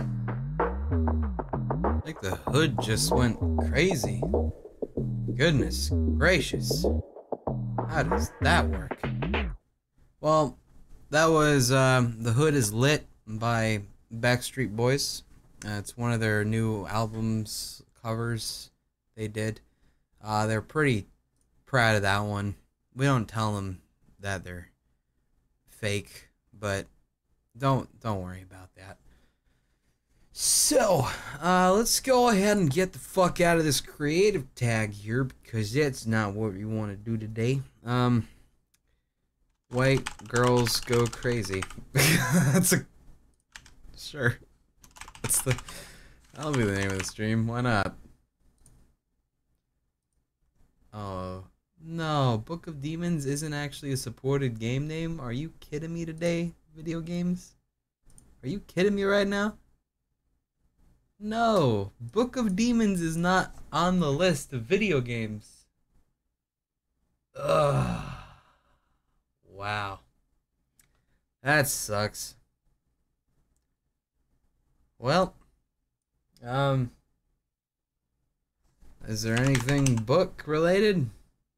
Like the hood just went crazy. Goodness gracious. How does that work? Well, that was The Hood is Lit by Backstreet Boys. It's one of their new albums covers they did. They're pretty proud of that one. We don't tell them that they're fake, but don't worry about that. So, let's go ahead and get the fuck out of this creative tag here, because that's not what we want to do today. White girls go crazy. That's a... Sure. That'll be the name of the stream. Why not? Oh... No, Book of Demons isn't actually a supported game name. Are you kidding me today, video games? Are you kidding me right now? No, Book of Demons is not on the list of video games. Ugh. Wow. That sucks. Well, is there anything book related?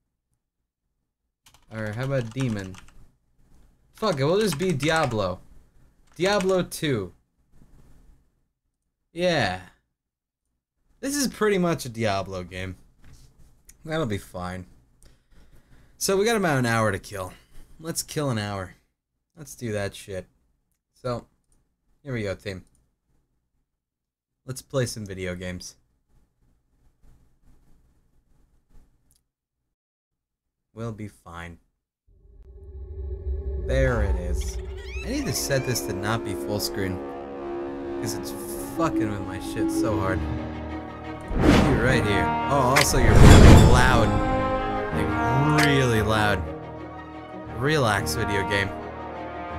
Or how about demon? Fuck it, we'll just be Diablo. Diablo 2. Yeah. This is pretty much a Diablo game. That'll be fine. So we got about an hour to kill. Let's kill an hour. Let's do that shit. So, here we go, team. Let's play some video games. We'll be fine. There it is. I need to set this to not be full screen, because it's fucking with my shit so hard. You're right here. Oh, also you're really loud. Like, really loud. Relax, video game.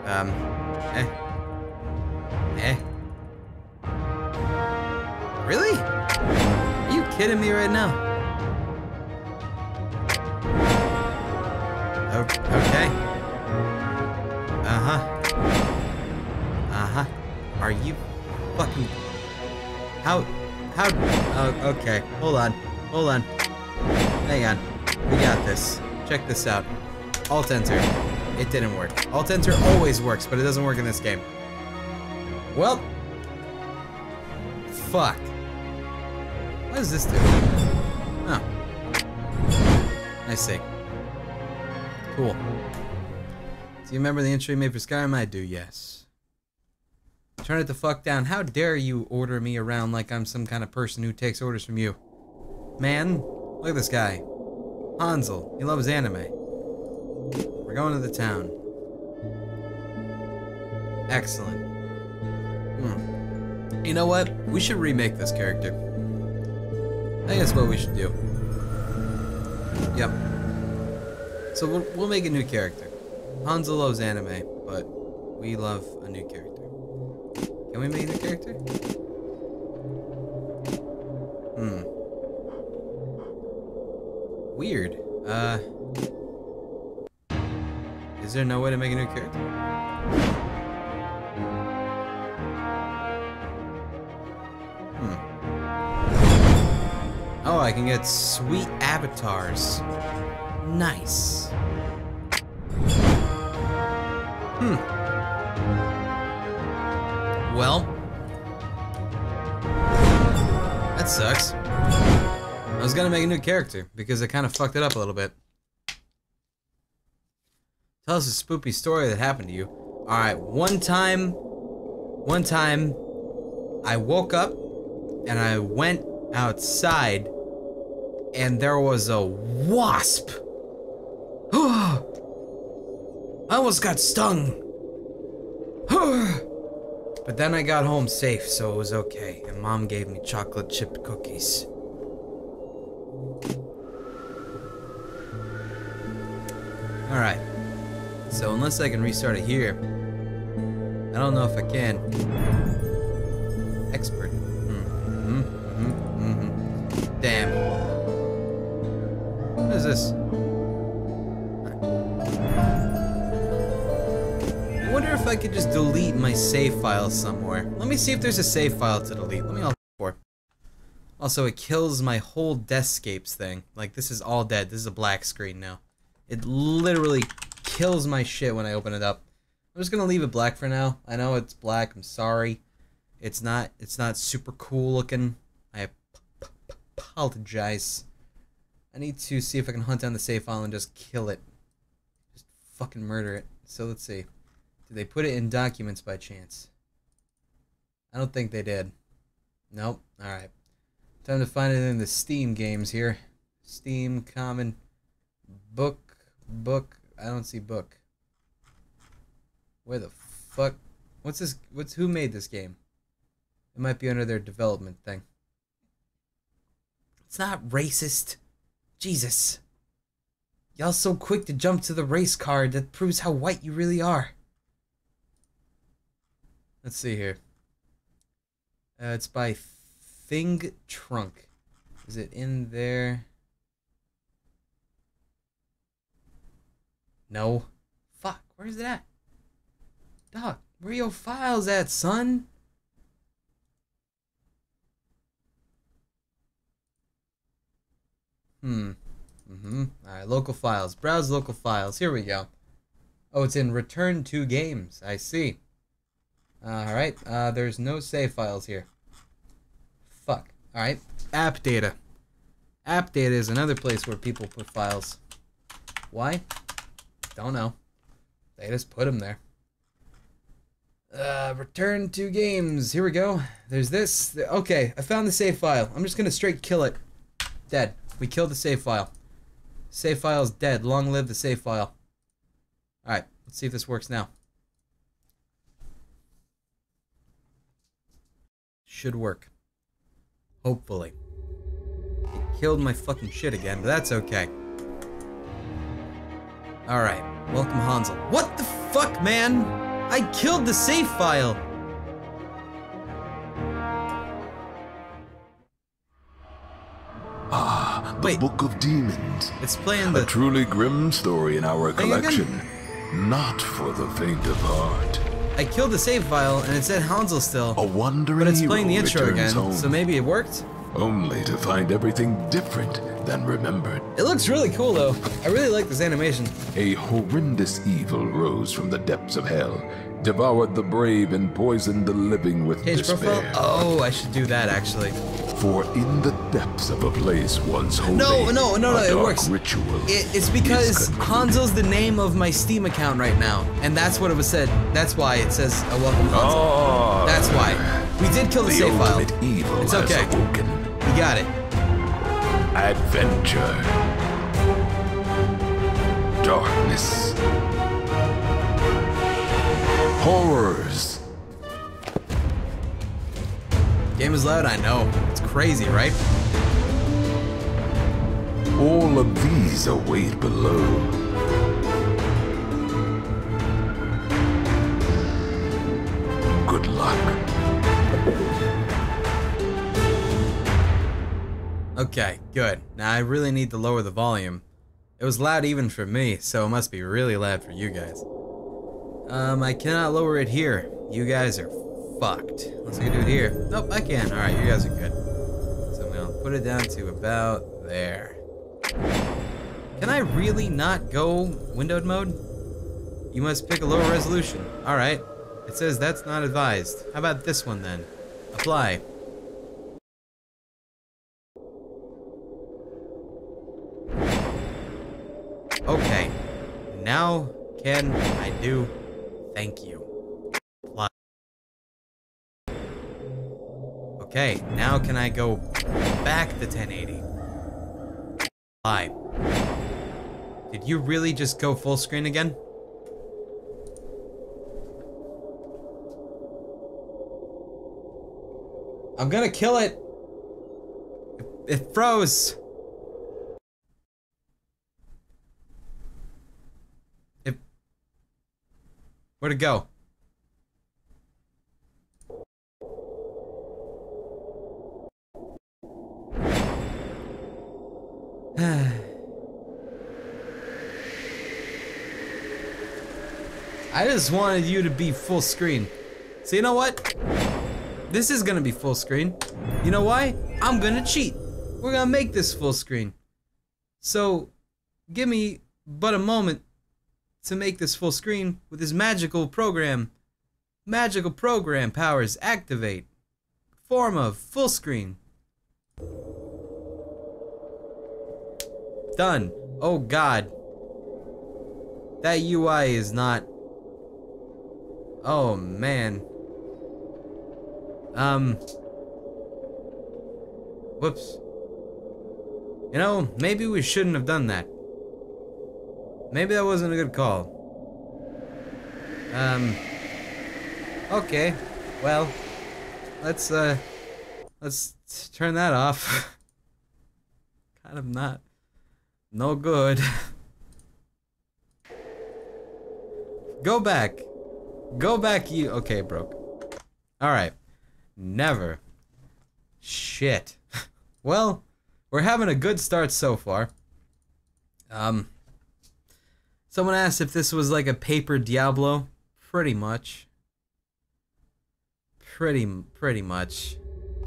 Really? Are you kidding me right now? Okay. Are you fucking... How... okay. Hold on. Hang on. We got this. Check this out. Alt-enter. It didn't work. Alt-enter always works, but it doesn't work in this game. Well... Fuck. What does this do? Oh. I see. Cool. Do you remember the intro you made for Skyrim? I do, yes. Turn it the fuck down. How dare you order me around like I'm some kind of person who takes orders from you? Man, look at this guy. Hansel. He loves anime. We're going to the town. Excellent. You know what? We should remake this character. I think that's what we should do. Yep. So we'll make a new character. Hansel loves anime, but we love a new character. Can we make a new character? Weird. Is there no way to make a new character? Oh, I can get sweet avatars. Nice. Well, that sucks. I was gonna make a new character because I kind of fucked it up a little bit. Tell us a spooky story that happened to you. Alright, one time I woke up and I went outside and there was a wasp. I almost got stung. But then I got home safe, so it was okay. And Mom gave me chocolate chip cookies. Alright. So unless I can restart it here, I don't know if I can. Expert. Damn. What is this? I wonder if I could just delete my save file somewhere. Let me see if there's a save file to delete. Let me all for. Also, it kills my whole Deathscapes thing. Like, this is all dead. This is a black screen now. It literally kills my shit when I open it up. I'm just gonna leave it black for now. I know it's black. I'm sorry. It's not super cool looking. I apologize. I need to see if I can hunt down the save file and just kill it. Just fucking murder it. So let's see. Did they put it in documents by chance? I don't think they did. Nope. Alright. Time to find it in the Steam games here. Steam, common, book. I don't see book. Where the fuck? What's this? Who made this game? It might be under their development thing. It's not racist. Jesus. Y'all so quick to jump to the race card. That proves how white you really are. Let's see here. It's by Thing Trunk. Is it in there? No. Fuck. Where's it at? Dog, where your files at, son? Alright, local files. Browse local files. Here we go. Oh, it's in Return to Games. I see. Alright, there's no save files here. Fuck. Alright, app data. App data is another place where people put files. Why? Don't know. They just put them there. Return to games. Here we go. There's this. Okay, I found the save file. I'm just gonna straight kill it. Dead. We killed the save file. Save file is dead. Long live the save file. Alright, let's see if this works now. Should work. Hopefully. It killed my fucking shit again, but that's okay. Alright, welcome Hansel. What the fuck, man? I killed the save file. Ah, the Book of Demons. It's playing the... A truly grim story in our collection. Not for the faint of heart. I killed the save file and it said Hansel still. A wandering but it's playing the hero intro returns again, home, so maybe it worked? only to find everything different than remembered. It looks really cool though. I really like this animation. A horrendous evil rose from the depths of hell, devoured the brave and poisoned the living with Page despair. profile? Oh, I should do that actually. For in the depths of a place once holy, No, a it dark works. ritual It's because Hansel's the name of my Steam account right now, and that's what it was said. That's why it says a welcome Hansel. Oh, that's why. We did kill the save file. Evil It's okay. has awoken. We got it. Adventure. Darkness. Horrors. Game is loud, I know. It's crazy, right? All of these await below. Good luck. Okay, good. Now I really need to lower the volume. It was loud even for me, so it must be really loud for you guys. I cannot lower it here. You guys are fucked. Unless I can do it here. Nope, I can. Alright, you guys are good. So I'm gonna put it down to about there. Can I really not go windowed mode? You must pick a lower resolution. Alright. It says that's not advised. How about this one then? Apply. Okay. Now can I do thank you? Apply. Okay, now can I go back to 1080? Apply. Did you really just go full screen again? I'm gonna kill it. It froze. Where'd it go? I just wanted you to be full screen. So you know what? This is gonna be full screen. You know why? I'm gonna cheat. We're gonna make this full screen. So, give me but a moment to make this full screen with this magical program. Magical program powers activate. Form of full screen. Done. Oh God. That UI is not... Oh man. Whoops. You know, maybe we shouldn't have done that. Maybe that wasn't a good call. Okay. Well, let's turn that off. Kind of not. No good. Go back. Go back, you. Okay, broke. Alright. Never. Shit. Well, we're having a good start so far. Someone asked if this was like a paper Diablo. Pretty much. Pretty much.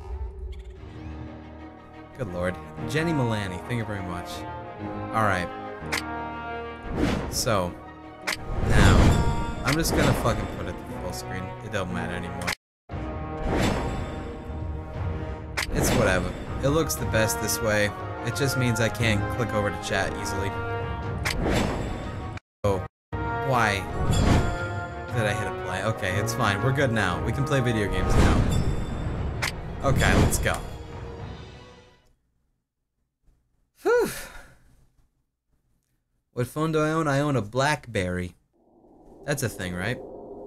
Good lord. Jenny Milani, thank you very much. Alright. So, now, I'm just gonna fucking put it to full screen. It don't matter anymore. It's whatever. It looks the best this way. It just means I can't click over to chat easily. Oh, why did I hit a play? Okay, it's fine. We're good now. We can play video games now. Okay, let's go. Whew. What phone do I own? I own a BlackBerry. That's a thing, right?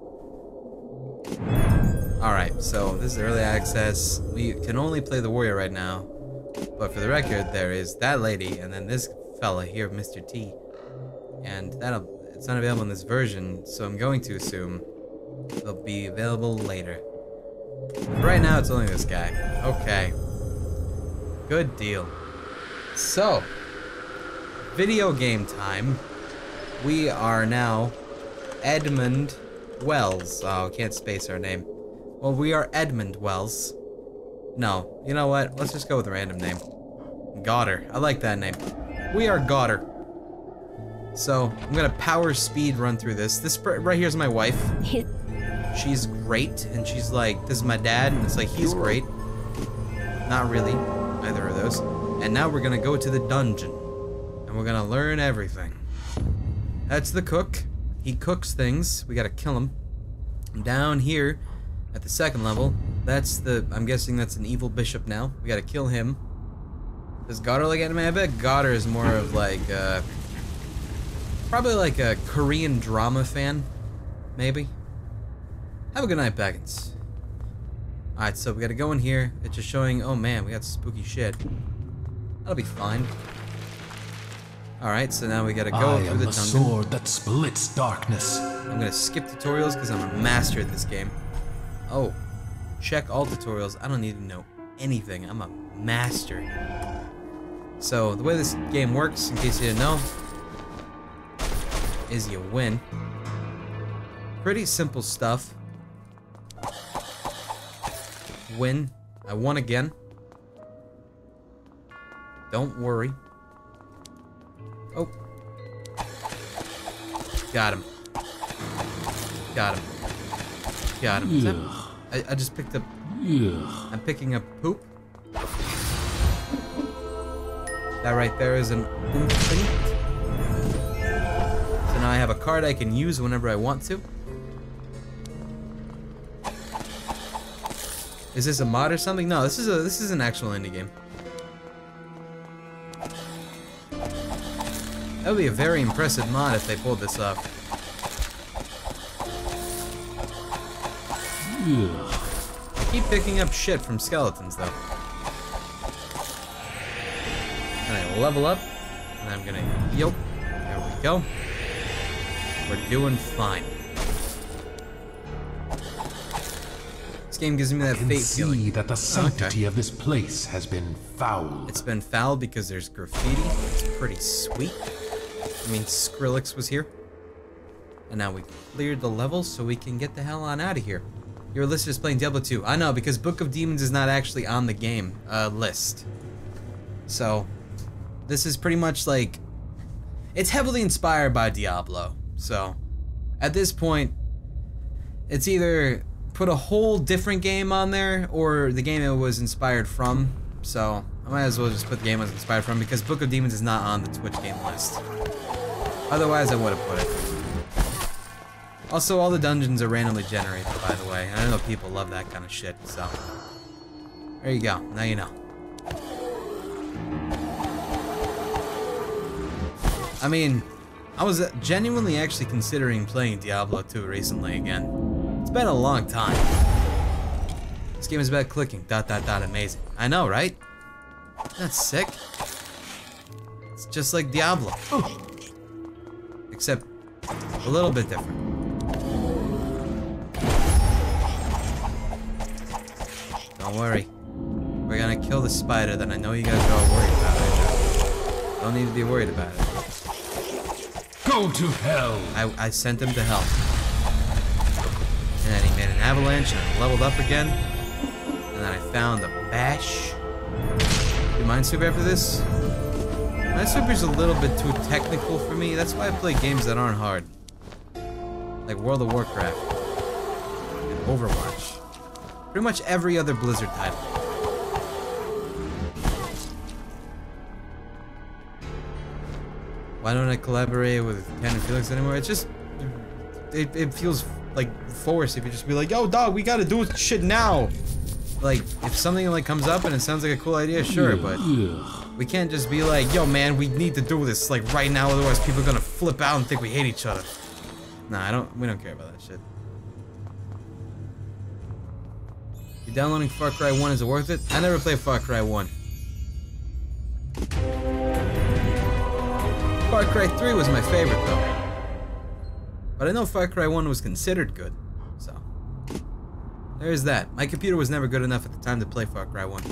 Alright, so this is early access. We can only play the warrior right now. But for the record, there is that lady, and then this fella here, Mr. T. And it's not available in this version, so I'm going to assume They'll be available later. Right now, it's only this guy. Okay. Good deal. So, video game time. We are now Edmund Wells. Oh, can't space our name. Well, we are Edmund Wells. No, you know what? Let's just go with a random name. Goddard. I like that name. We are Goddard. So, I'm gonna power speed run through this. This right here's my wife. She's great, and she's like, this is my dad, and it's like, he's great. Not really, either of those. And now we're gonna go to the dungeon, and we're gonna learn everything. That's the cook. He cooks things. We gotta kill him. Down here, at the second level, that's the, I'm guessing that's an evil bishop now. We gotta kill him. Does Goddard like anime? I bet Goddard is more of like, probably like a Korean drama fan, maybe. Have a good night, Baggins. Alright, so we gotta go in here. It's just showing, oh man, we got spooky shit. That'll be fine. Alright, so now we gotta go through the dungeon. Sword that splits darkness. I'm gonna skip tutorials because I'm a master at this game. Oh, check all tutorials. I don't need to know anything. I'm a master. So, the way this game works, in case you didn't know, is you win. Pretty simple stuff. Win. I won again. Don't worry. Oh. Got him. Got him. Got him. Is that, I just picked up... I'm picking up poop. That right there is an thing. So now I have a card I can use whenever I want to. Is this a mod or something? No, this is an actual indie game. That would be a very impressive mod if they pulled this off. I keep picking up shit from skeletons though. And I level up, and I'm gonna heal. There we go. We're doing fine. This game gives me that fate feeling. See that the sanctity of this place has been fouled. It's been fouled because there's graffiti. It's pretty sweet. I mean, Skrillex was here. And now we cleared the level so we can get the hell on out of here. Your list is playing Diablo 2. I know, because Book of Demons is not actually on the game list. So, this is pretty much like... It's heavily inspired by Diablo. So, at this point, it's either put a whole different game on there, or the game it was inspired from. So, I might as well just put the game it was inspired from, because Book of Demons is not on the Twitch game list. Otherwise, I would have put it. Also, all the dungeons are randomly generated, by the way. And I know people love that kind of shit, so... There you go. Now you know. I mean, I was genuinely actually considering playing Diablo 2 recently again. It's been a long time. This game is about clicking. ... Amazing. I know, right? That's sick. It's just like Diablo. Except a little bit different. Don't worry. We're gonna kill the spider that I know you guys are all worried about right now. Don't need to be worried about it. Go to hell! I sent him to hell. And then he made an avalanche and I leveled up again. And then I found a bash. Do Minesweeper after this? Minesweeper's a little bit too technical for me. That's why I play games that aren't hard. Like World of Warcraft. And Overwatch. Pretty much every other Blizzard title. Why don't I collaborate with Ken and Felix anymore? It's just... It feels like forced if you just be like, yo dog, we gotta do shit now! Like, if something like comes up and it sounds like a cool idea, sure, but... We can't just be like, yo man, we need to do this like right now, otherwise people are gonna flip out and think we hate each other. Nah, we don't care about that shit. You downloading Far Cry 1, is it worth it? I never played Far Cry 1. Far Cry 3 was my favorite though. But I know Far Cry 1 was considered good, so. there's that. My computer was never good enough at the time to play Far Cry 1.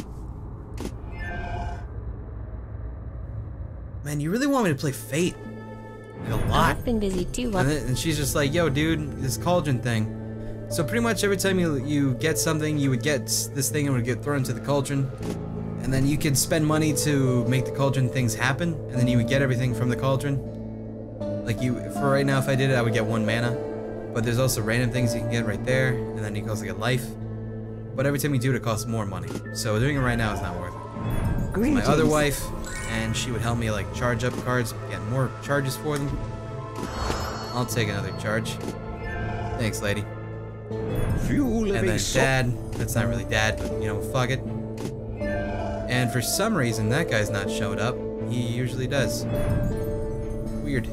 Man, you really want me to play Fate? Like a lot. I've been busy too. And she's just like, yo, dude, this cauldron thing. So pretty much every time you get something, you would get this thing and would get thrown into the cauldron. And then you could spend money to make the cauldron things happen. And then you would get everything from the cauldron. Like for right now, if I did it, I would get 1 mana. But there's also random things you can get right there. And then you can also get life. But every time you do it, it costs more money. So doing it right now is not worth it. My other wife, and she would help me like charge up cards, get more charges for them. I'll take another charge. Thanks, lady. And then Dad, that's not really Dad, but you know, fuck it. And for some reason, that guy's not showed up. He usually does. Weird.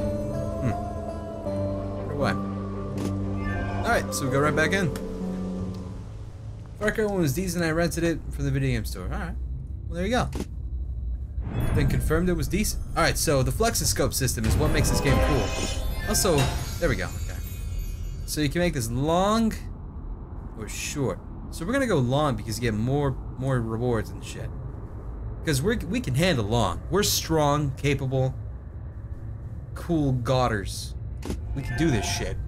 Wonder why. Alright, so we go right back in. Far Cry 1 was decent, I rented it from the video game store. Alright. Well, there you go. It's been confirmed it was decent. Alright, so the Flexoscope system is what makes this game cool. Also, there we go. Okay. So you can make this long or short. So we're gonna go long because you get more rewards and shit. Because we can handle long. We're strong, capable, cool godders. We can do this shit.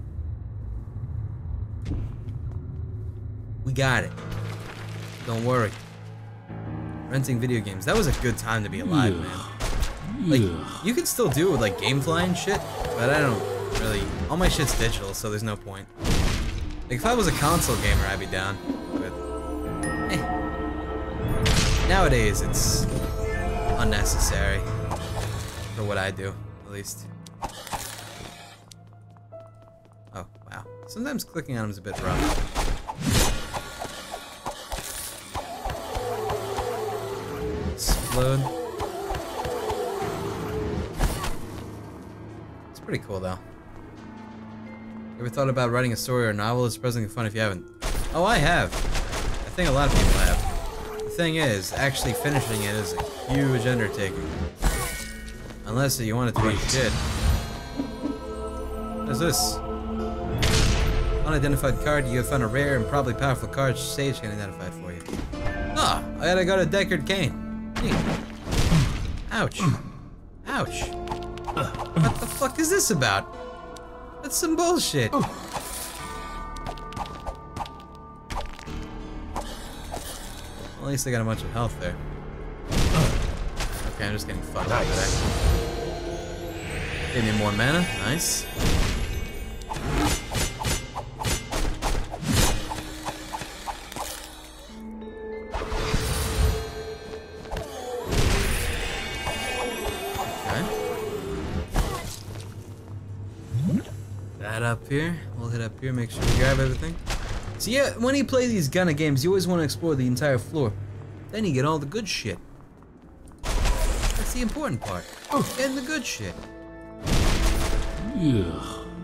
We got it. Don't worry. Renting video games. That was a good time to be alive, man. Like, you can still do it with like GameFly and shit, but I don't really. All my shit's digital, so there's no point. Like, if I was a console gamer, I'd be down. But nowadays, it's unnecessary for what I do, at least. Oh, wow. Sometimes clicking on them is a bit rough. Explode. It's pretty cool, though. Ever thought about writing a story or a novel? It's surprisingly fun if you haven't. Oh, I have. I think a lot of people have. The thing is, actually finishing it is a huge undertaking. Unless you want it to be shit. What's this? Unidentified card. You have found a rare and probably powerful card Sage can identify for you. Ah, I got a Deckard Cain. Neat. Ouch. Ouch. What the fuck is this about? That's some bullshit. Well, at least I got a bunch of health there. Okay, I'm just getting fucked up today. Give me more mana. Nice. Up here, we'll hit up here, make sure we grab everything. So yeah, when you play these Gunna games, you always want to explore the entire floor. Then you get all the good shit. That's the important part. Getting the good shit. Yeah.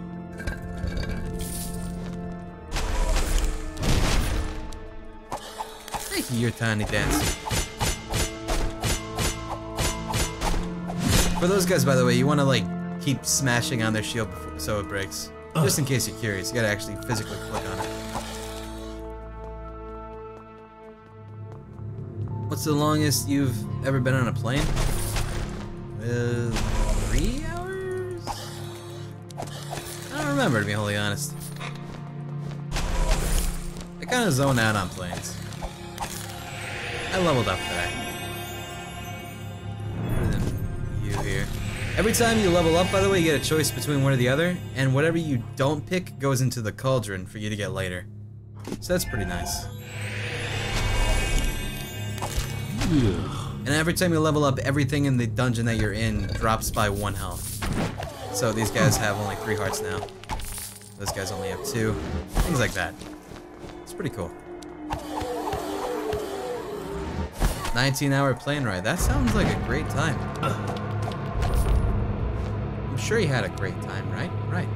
Thank you, you're tiny dancer. For those guys, by the way, you want to like keep smashing on their shield before, so it breaks. Just in case you're curious, you gotta actually physically click on it. What's the longest you've ever been on a plane? 3 hours? I don't remember, to be wholly honest. I kinda zone out on planes. I leveled up today. Other than you here. Every time you level up, by the way, you get a choice between one or the other, and whatever you don't pick goes into the cauldron for you to get later. So that's pretty nice. And every time you level up, everything in the dungeon that you're in drops by 1 health. So these guys have only 3 hearts now. Those guys only have 2. Things like that. It's pretty cool. 19-hour plane ride. That sounds like a great time. I'm sure you had a great time, right? Right.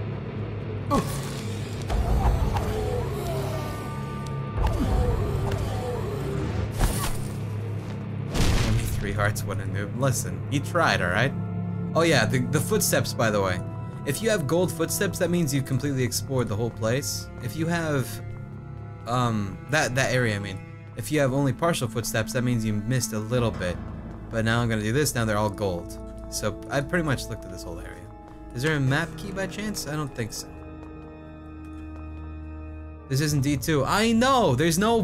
Only 3 hearts, what a noob. Listen, you tried, alright? Oh yeah, the footsteps, by the way. If you have gold footsteps, that means you've completely explored the whole place. If you have that area, I mean. If you have only partial footsteps, that means you missed a little bit. But now I'm gonna do this, now they're all gold. So I pretty much looked at this whole area. Is there a map key by chance? I don't think so. This isn't D2. I know! There's no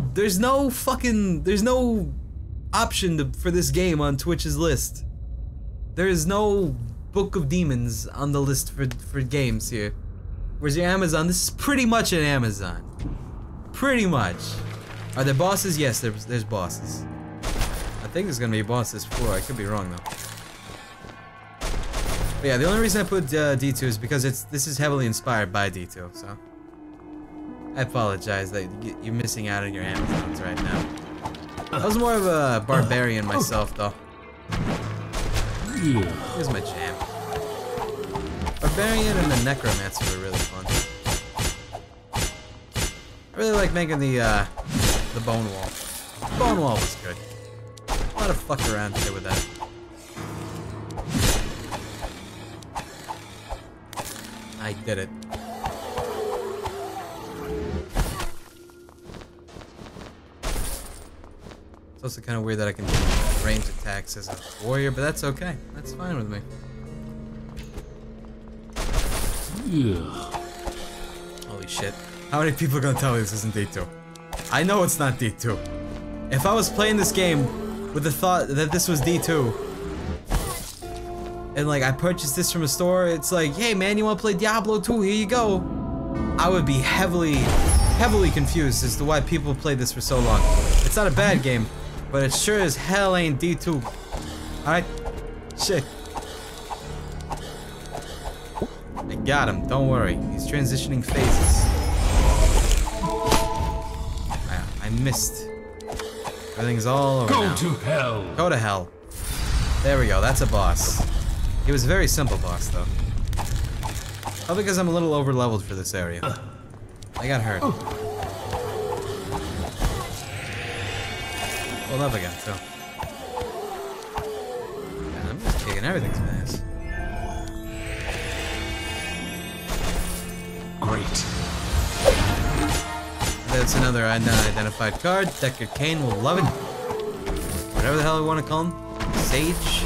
option for this game on Twitch's list. There is no Book of Demons on the list for games here. Where's your Amazon? This is pretty much an Amazon. Pretty much. Are there bosses? Yes, there's bosses. I think there's gonna be a boss this floor. I could be wrong though. But yeah, the only reason I put D2 is because this is heavily inspired by D2. So I apologize that you're missing out on your Amazons right now. I was more of a barbarian myself though. Here's my jam. Barbarian and the Necromancer were really fun. I really like making the bone wall. The bone wall was good. A lot of fuck around shit with that. I did it. It's also kind of weird that I can do range attacks as a warrior, but that's okay. That's fine with me. Holy shit. How many people are gonna tell me this isn't D2? I know it's not D2. If I was playing this game with the thought that this was D2, and like I purchased this from a store, it's like, hey man, you wanna play Diablo 2? Here you go. I would be heavily confused as to why people played this for so long. It's not a bad game, but it sure as hell ain't D2. Alright? Shit. I got him, don't worry. He's transitioning phases. I missed. Everything's all over now. Go to hell. Go to hell. There we go, that's a boss. He was a very simple boss, though. Probably because I'm a little over-leveled for this area. I got hurt. Hold up again, too. Yeah, I'm just kicking everything's ass. Great. That's another unidentified card. Deckard Cain will love it. Whatever the hell we want to call him. Sage.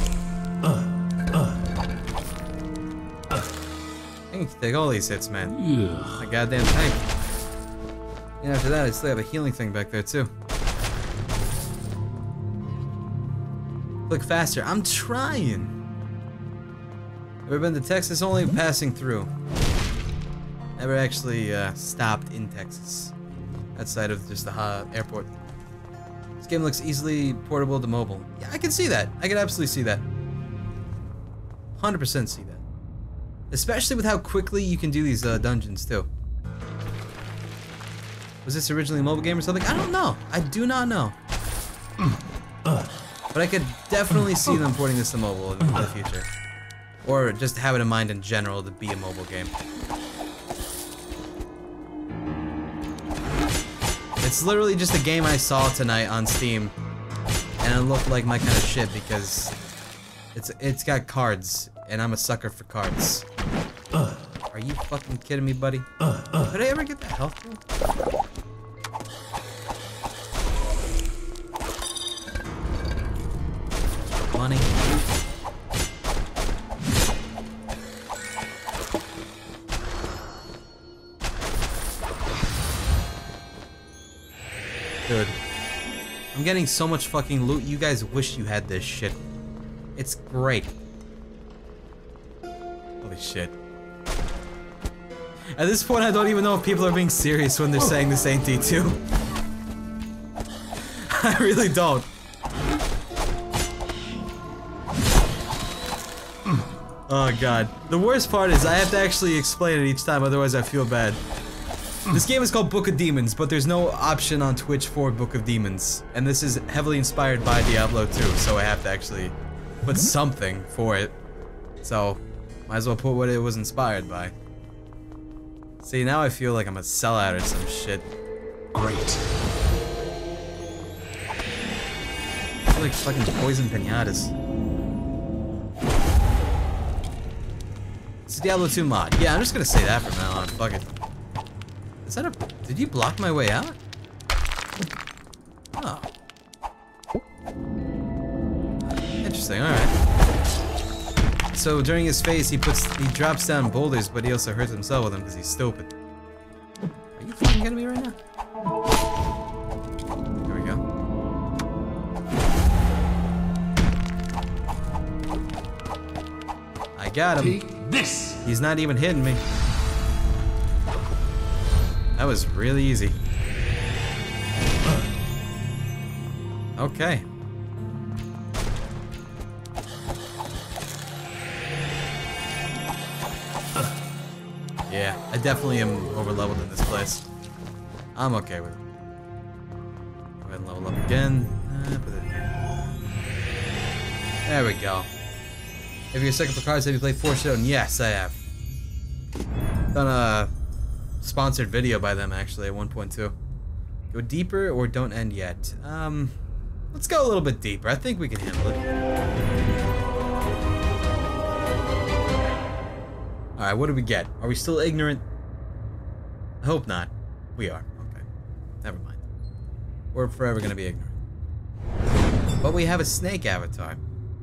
I can take all these hits, man. My goddamn tank. And after that, I still have a healing thing back there, too. Click faster. I'm trying. Ever been to Texas? Only passing through. Never actually stopped in Texas. Outside of just the airport. This game looks easily portable to mobile. Yeah, I can see that. I can absolutely see that. 100% see that. Especially with how quickly you can do these dungeons, too. Was this originally a mobile game or something? I don't know. I do not know. But I could definitely see them porting this to mobile in the future. Or just have it in mind in general to be a mobile game. It's literally just a game I saw tonight on Steam, and it looked like my kind of shit because it's got cards, and I'm a sucker for cards. Are you fucking kidding me, buddy? Did I ever get that health pool? Money. Dude, I'm getting so much fucking loot. You guys wish you had this shit. It's great. Holy shit. At this point, I don't even know if people are being serious when they're saying this ain't D2. I really don't. Oh god. The worst part is I have to actually explain it each time, otherwise I feel bad. This game is called Book of Demons, but there's no option on Twitch for Book of Demons. And this is heavily inspired by Diablo 2, so I have to actually put something for it. So, might as well put what it was inspired by. See, now I feel like I'm a sellout or some shit. Great. I feel like fucking poison pinatas. It's a Diablo 2 mod. Yeah, I'm just gonna say that from now on. Fuck it. Is that a... Did you block my way out? Oh. Interesting, alright. So during his phase, he drops down boulders, but he also hurts himself with them because he's stupid. Are you fucking kidding me right now? There we go. I got him. Take this. He's not even hitting me. That was really easy. Okay. Yeah, I definitely am over-leveled in this place. I'm okay with it. Go ahead and level up again. Put it here. There we go. If you're second for cards, have you played Foreshadowing? Yes, I have. Done a sponsored video by them, actually, at 1.2. Go deeper or don't end yet? Let's go a little bit deeper. I think we can handle it. Alright, what do we get? Are we still ignorant? I hope not. We are. Okay. Never mind. We're forever gonna be ignorant. But we have a snake avatar.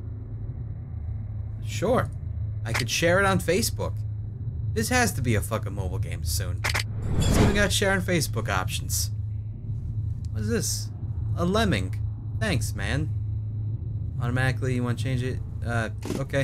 Sure. I could share it on Facebook. This has to be a fucking mobile game soon. It's even got share on Facebook options. What is this? A lemming. Thanks, man. Automatically, you want to change it? Okay.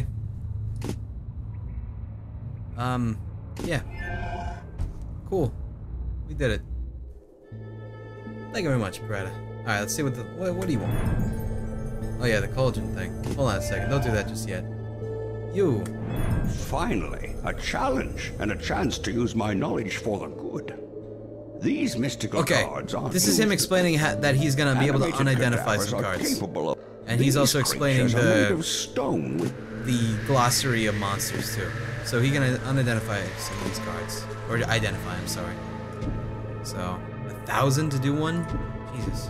Yeah. Cool. We did it. Thank you very much, Greta. Alright, let's see what do you want? Oh yeah, the cauldron thing. Hold on a second, don't do that just yet. You. Finally, a challenge and a chance to use my knowledge for the good. These mystical cards aren't this is him explaining that he's gonna be able to unidentify some cards. And he's also explaining the glossary of monsters too. So he can unidentify some of these cards. Or identify, I'm sorry. So, 1,000 to do one? Jesus.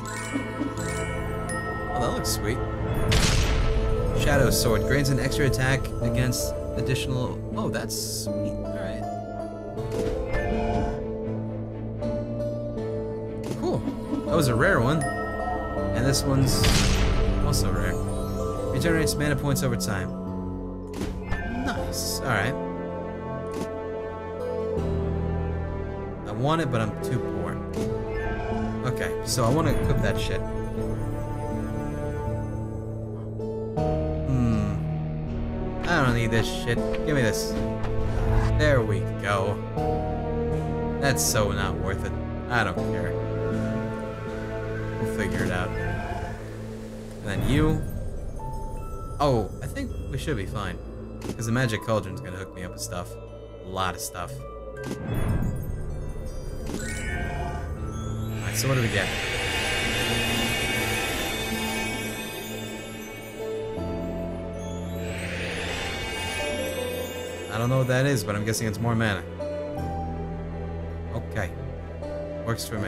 Oh, that looks sweet. Shadow Sword. Grants an extra attack against additional... Oh, that's sweet. Alright. Cool. That was a rare one. And this one's also rare. Regenerates mana points over time. Nice. Alright. I want it, but I'm too poor. Okay, so I want to equip that shit. I don't need this shit. Give me this. There we go. That's so not worth it. I don't care. We'll figure it out. And then you. Oh, I think we should be fine. Because the magic cauldron's gonna hook me up with stuff. A lot of stuff. Alright, so what do we get? I don't know what that is, but I'm guessing it's more mana. Okay. Works for me.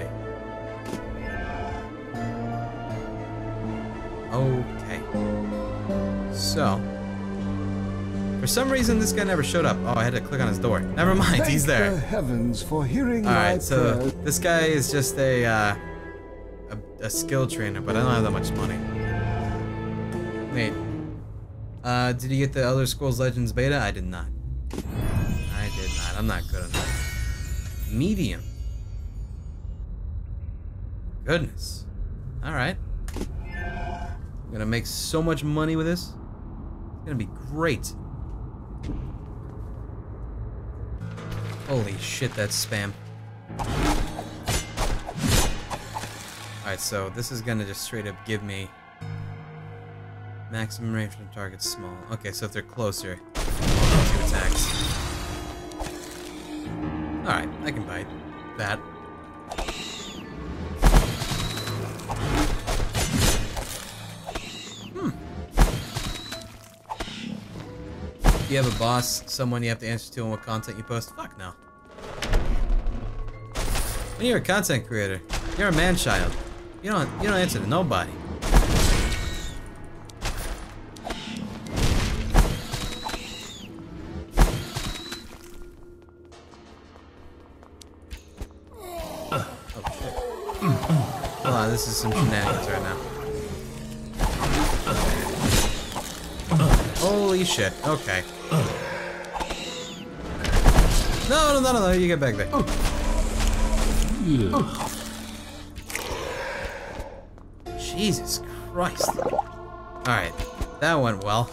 Okay. So. For some reason, this guy never showed up. Oh, I had to click on his door. Never mind, he's there. Thank the heavens for hearing Alright, so this guy is just a skill trainer, but I don't have that much money. Wait. Did you get the Elder Scrolls Legends beta? I did not. I did not. I'm not good enough. Medium. Goodness. Alright. I'm gonna make so much money with this. It's gonna be great. Holy shit, that's spam. Alright, so this is gonna just straight up give me maximum range from targets small. Okay, so if they're closer, 2 attacks. Alright, I can bite that. Do you have a boss, someone you have to answer to on what content you post? Fuck no. When you're a content creator, you're a man-child. You don't answer to nobody. this is some shenanigans right now. Holy shit. Okay. No, you get back there. Jesus Christ. Alright, that went well.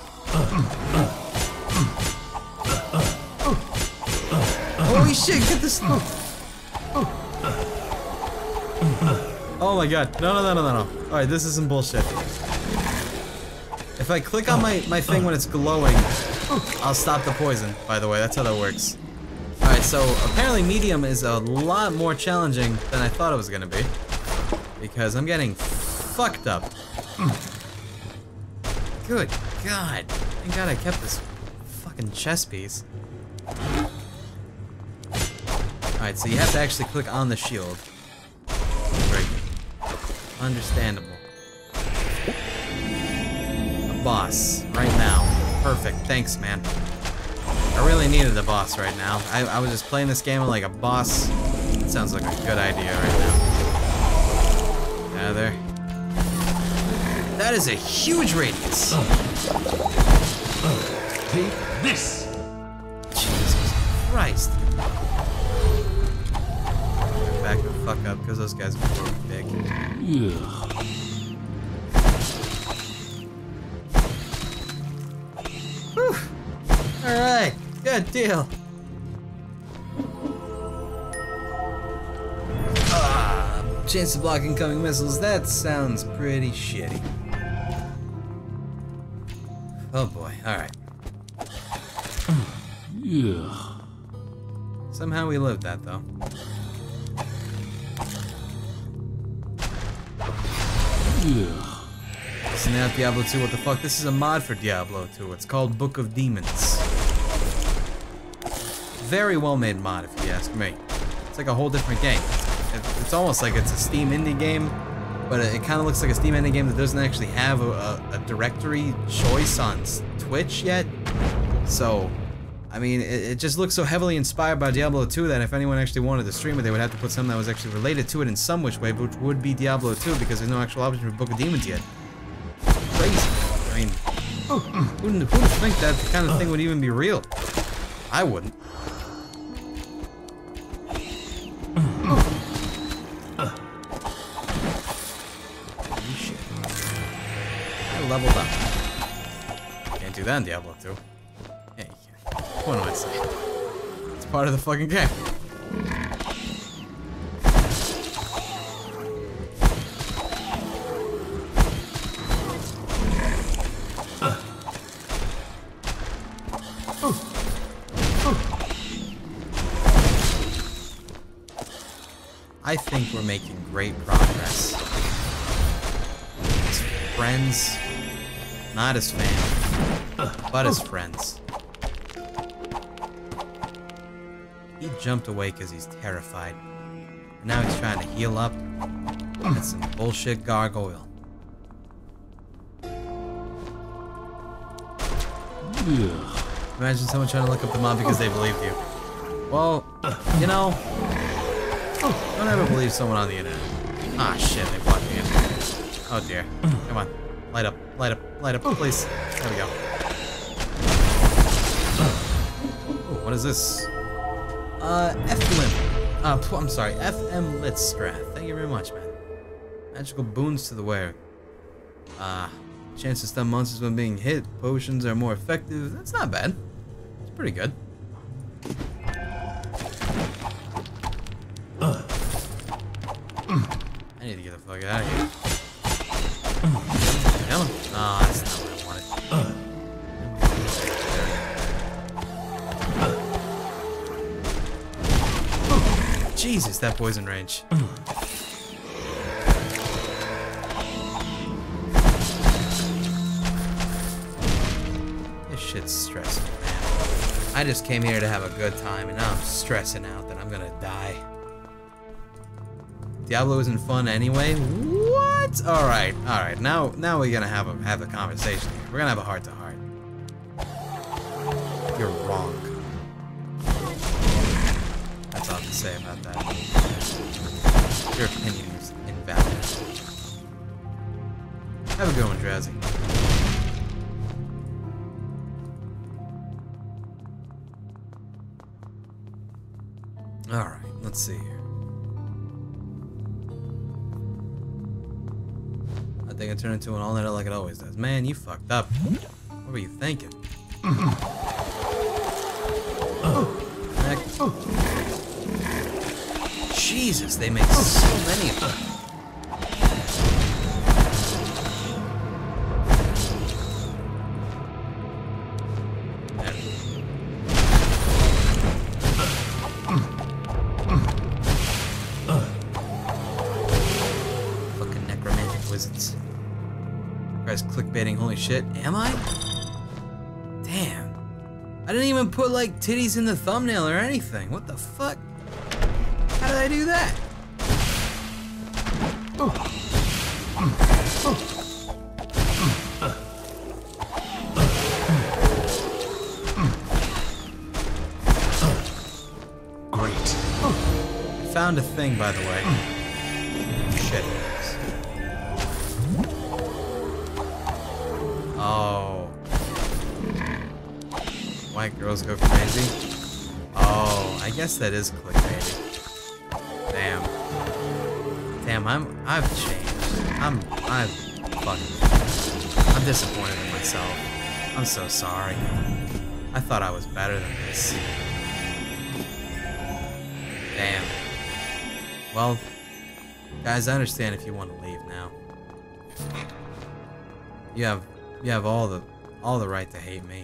Holy shit, get this. Oh my god. No. Alright, this is some bullshit. If I click on my thing when it's glowing, I'll stop the poison, by the way. That's how that works. Alright, so apparently medium is a lot more challenging than I thought it was gonna be. Because I'm getting fucked up. Good god. Thank god I kept this fucking chess piece. Alright, so you have to actually click on the shield. Very good. Understandable. A boss, right now. Perfect, thanks man. I really needed a boss right now. I was just playing this game like a boss. It sounds like a good idea right now. There. That is a huge radius. Take this. Jesus Christ. Back the fuck up because those guys are really big. Whew. All right, good deal. Chance to block incoming missiles, that sounds pretty shitty. Oh boy, alright. Somehow we lived that though. This is not Diablo 2, what the fuck? This is a mod for Diablo 2. It's called Book of Demons. Very well made mod if you ask me. It's like a whole different game. It's almost like it's a Steam indie game, but it kind of looks like a Steam indie game that doesn't actually have a directory choice on Twitch yet. So, I mean, it just looks so heavily inspired by Diablo 2 that if anyone actually wanted to stream it, they would have to put something that was actually related to it in some which way, which would be Diablo 2, because there's no actual option for Book of Demons yet. Crazy. I mean, who'd think that kind of thing would even be real? I wouldn't. Leveled up. Can't do that in Diablo 2. Yeah, you can. What do I say? It's part of the fucking game. I think we're making great progress. As friends. Not as family, but as friends. He jumped away because he's terrified. And now he's trying to heal up. That's some bullshit gargoyle. Imagine someone trying to look up the mod because they believed you. Well, you know, don't ever believe someone on the internet. Ah, shit, they blocked the internet. Oh dear. Come on. Light up, please. There we go. Ooh, what is this? I'm sorry, FM Litstrath. Thank you very much, man. Magical boons to the wearer. Chance to stun monsters when being hit. Potions are more effective. That's not bad. It's pretty good. I need to get the fuck out of here. Come on. Oh, that's not what I wanted. Jesus, that poison range. This shit's stressful, man. I just came here to have a good time, and now I'm stressing out that I'm gonna die. Diablo isn't fun anyway. What? All right. Now we're gonna have a conversation here. We're gonna have a heart to heart. You're wrong. That's all I have to say about that. Your opinion is invalid. Have a good one, Drowsy. Alright, let's see here. I think I turned into an all-nighter like it always does. Man, you fucked up. What were you thinking? Jesus, they make so many of them. Fucking necromantic wizards. Guys clickbaiting, holy shit. Am I? Damn. I didn't even put like titties in the thumbnail or anything. What the fuck? How did I do that? Great. I found a thing, by the way. Shit. Oh. White girls go crazy? Oh, I guess that is clickbaiting. Damn. Damn, I've changed. I'm disappointed in myself. I'm so sorry. I thought I was better than this. Damn. Well, guys, I understand if you want to leave now. You have all the right to hate me.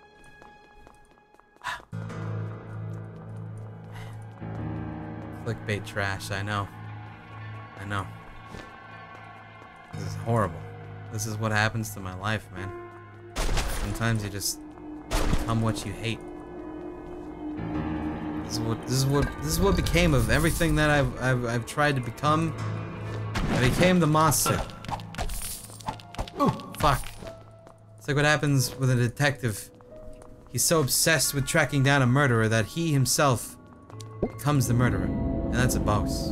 Clickbait trash, I know. I know. This is horrible. This is what happens to my life, man. Sometimes you just become what you hate. This is what became of everything that I've tried to become. I became the monster. Oh, fuck. It's like what happens with a detective. He's so obsessed with tracking down a murderer that he himself becomes the murderer. And that's a boss.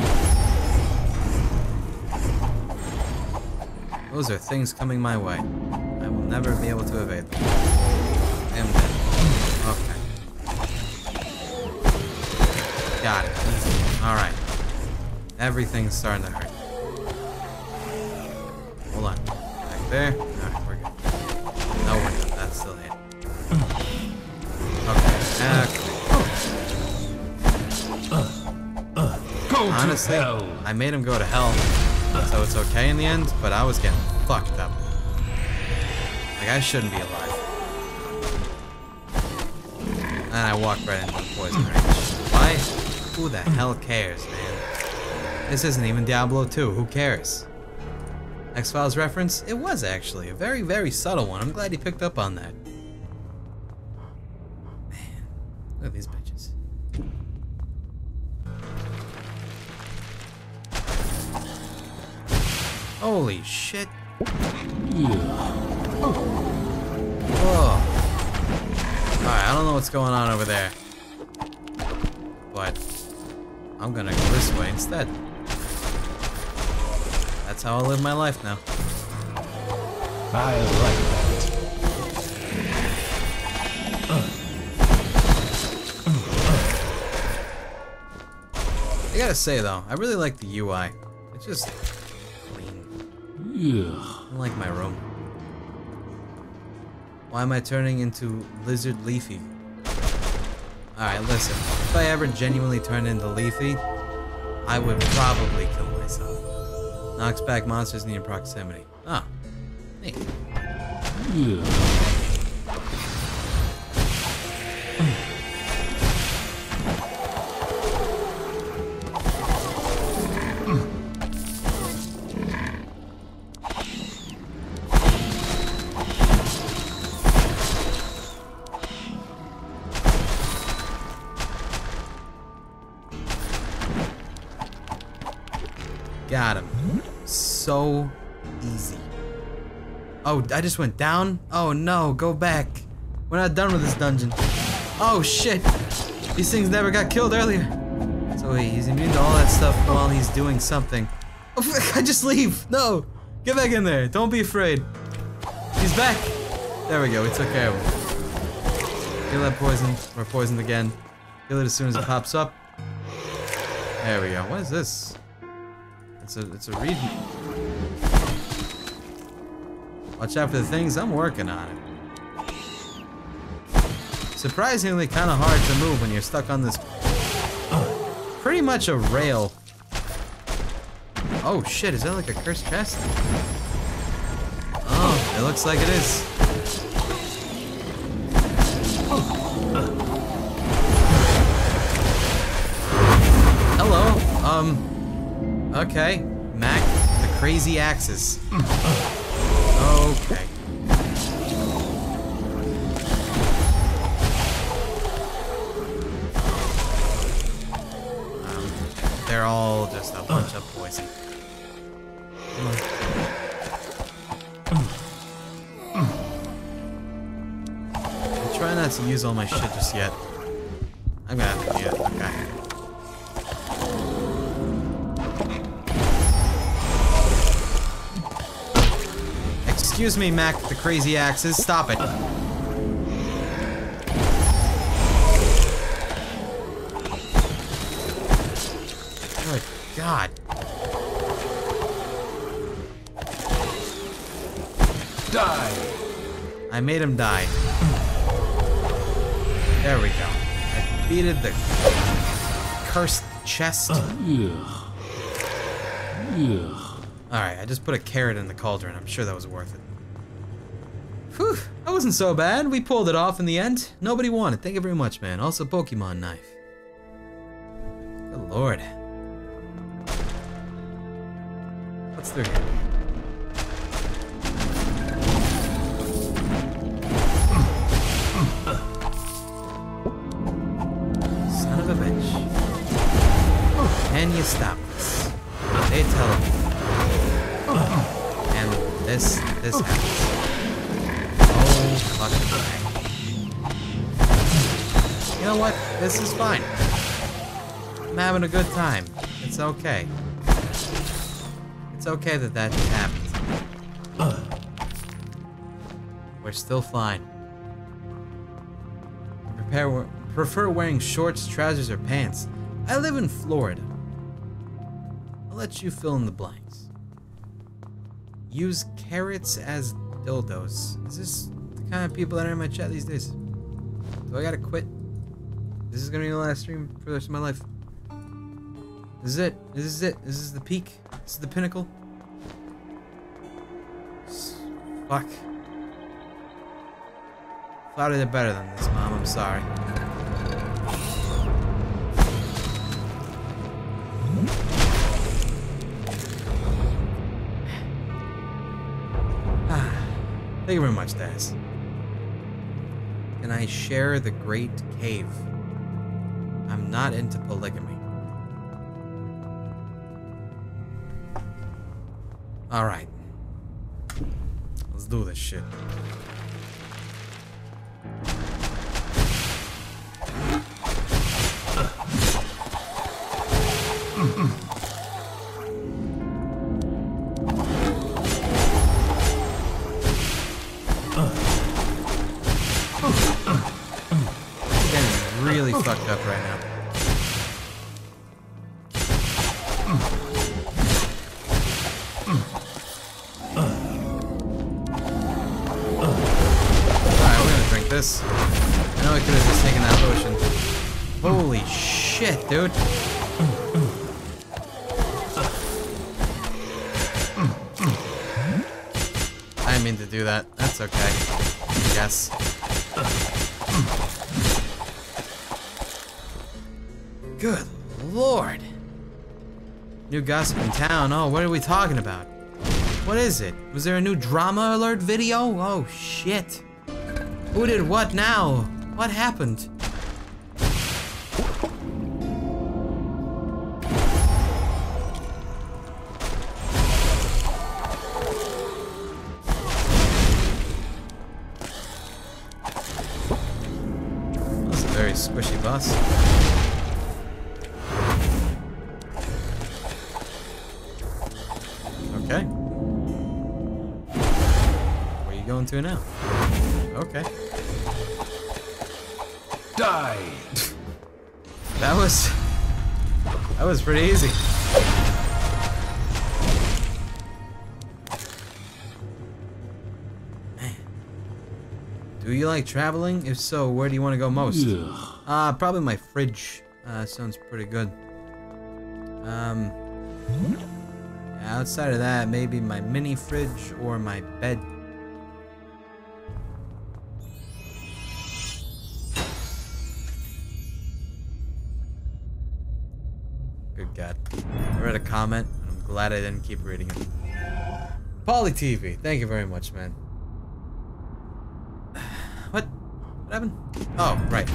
Those are things coming my way. I will never be able to evade them. I am dead. Okay. Got it. Alright. Everything's starting to hurt. Hold on. Back there. Alright, we're good. No, we're not. That's still hit. Okay. Honestly, I made him go to hell, so it's okay in the end, but I was getting fucked up. Like, I shouldn't be alive. And I walked right into the poison range. Why? Who the hell cares, man? This isn't even Diablo 2. Who cares? X-Files reference? It was actually a very, very subtle one. I'm glad he picked up on that. Man, look at these bitches. Holy shit. Whoa. Alright, I don't know what's going on over there. But I'm gonna go this way instead. That's how I live my life now. I like that. I gotta say though, I really like the UI. It's just I don't like my room. Why am I turning into Lizard Leafy? Alright, listen. If I ever genuinely turned into Leafy, I would probably kill myself. Knocks back monsters near proximity. Ah. Neat. Got him. So easy. Oh, I just went down? Oh no, go back. We're not done with this dungeon. Oh shit. These things never got killed earlier. So he's immune to all that stuff while he's doing something. Oh, I just leave. No. Get back in there. Don't be afraid. He's back. There we go. We took care of him. Kill that poison. We're poisoned again. Kill it as soon as it pops up. There we go. What is this? It's a read. Watch out for the things. I'm working on it. Surprisingly kind of hard to move when you're stuck on this pretty much a rail. Oh shit, is that like a cursed chest? Oh, it looks like it is. Hello, okay. Mac, the crazy axes. Okay. They're all just a bunch of poison. Come on. I'm trying not to use all my shit just yet. I'm gonna have to do it. Okay. Excuse me, Mac, the crazy axes. Stop it. Oh my god. Die. I made him die. There we go. I defeated the cursed chest. Alright, I just put a carrot in the cauldron. I'm sure that was worth it. Whew, that wasn't so bad. We pulled it off in the end. Nobody won it. Thank you very much, man. Also, Pokemon knife. Good lord. What's through here? Son of a bitch. Can you stop this? They tell me. And this happens. Oh, fucking bang. You know what? This is fine. I'm having a good time. It's okay. It's okay that that just happened. We're still fine. Prefer wearing shorts, trousers, or pants. I live in Florida. I'll let you fill in the blanks. Use carrots as dildos. Is this the kind of people that are in my chat these days? Do I gotta quit? This is gonna be the last stream for the rest of my life. This is it. This is it. This is the peak. This is the pinnacle. Fuck. Thought I did better than this, Mom. I'm sorry. Thank you very much, Daz. Can I share the Great Cave? I'm not into polygamy. Alright. Let's do this shit. Really fucked up right now. Alright, we're gonna drink this. I know I could have just taken that potion. Holy shit, dude. I didn't mean to do that. That's okay. Yes. Good lord. New gossip in town. Oh, what are we talking about? What is it? Was there a new drama alert video? Oh shit. Who did what now? What happened? That's a very squishy boss. Okay. into now. Okay. Die! That was pretty easy. Man. Do you like traveling? If so, where do you want to go most? Probably my fridge. Sounds pretty good. Yeah, outside of that, maybe my mini fridge or my bed. Good God. I read a comment, and I'm glad I didn't keep reading it. Poly TV, thank you very much, man. What? What happened? Oh, right.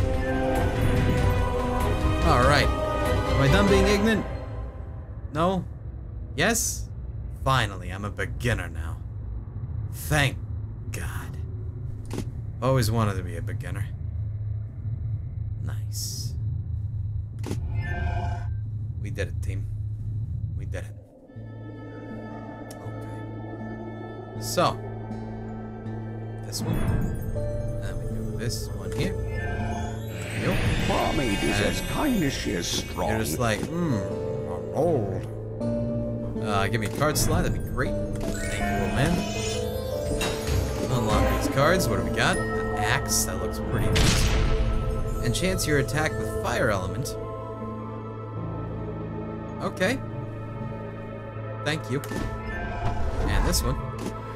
Alright. Am I done being ignorant? No? Yes? Finally, I'm a beginner now. Thank God. Always wanted to be a beginner. Nice. We did it, team. We did it. Okay. So. This one. And we do this one here. Yep. Barmaid is as kind as she is strong. You're just like, old. Give me a card slot, that'd be great. Thank you, old man. Unlock these cards. What do we got? An axe. That looks pretty neat. Enchants your attack with fire element. Okay. Thank you. And this one.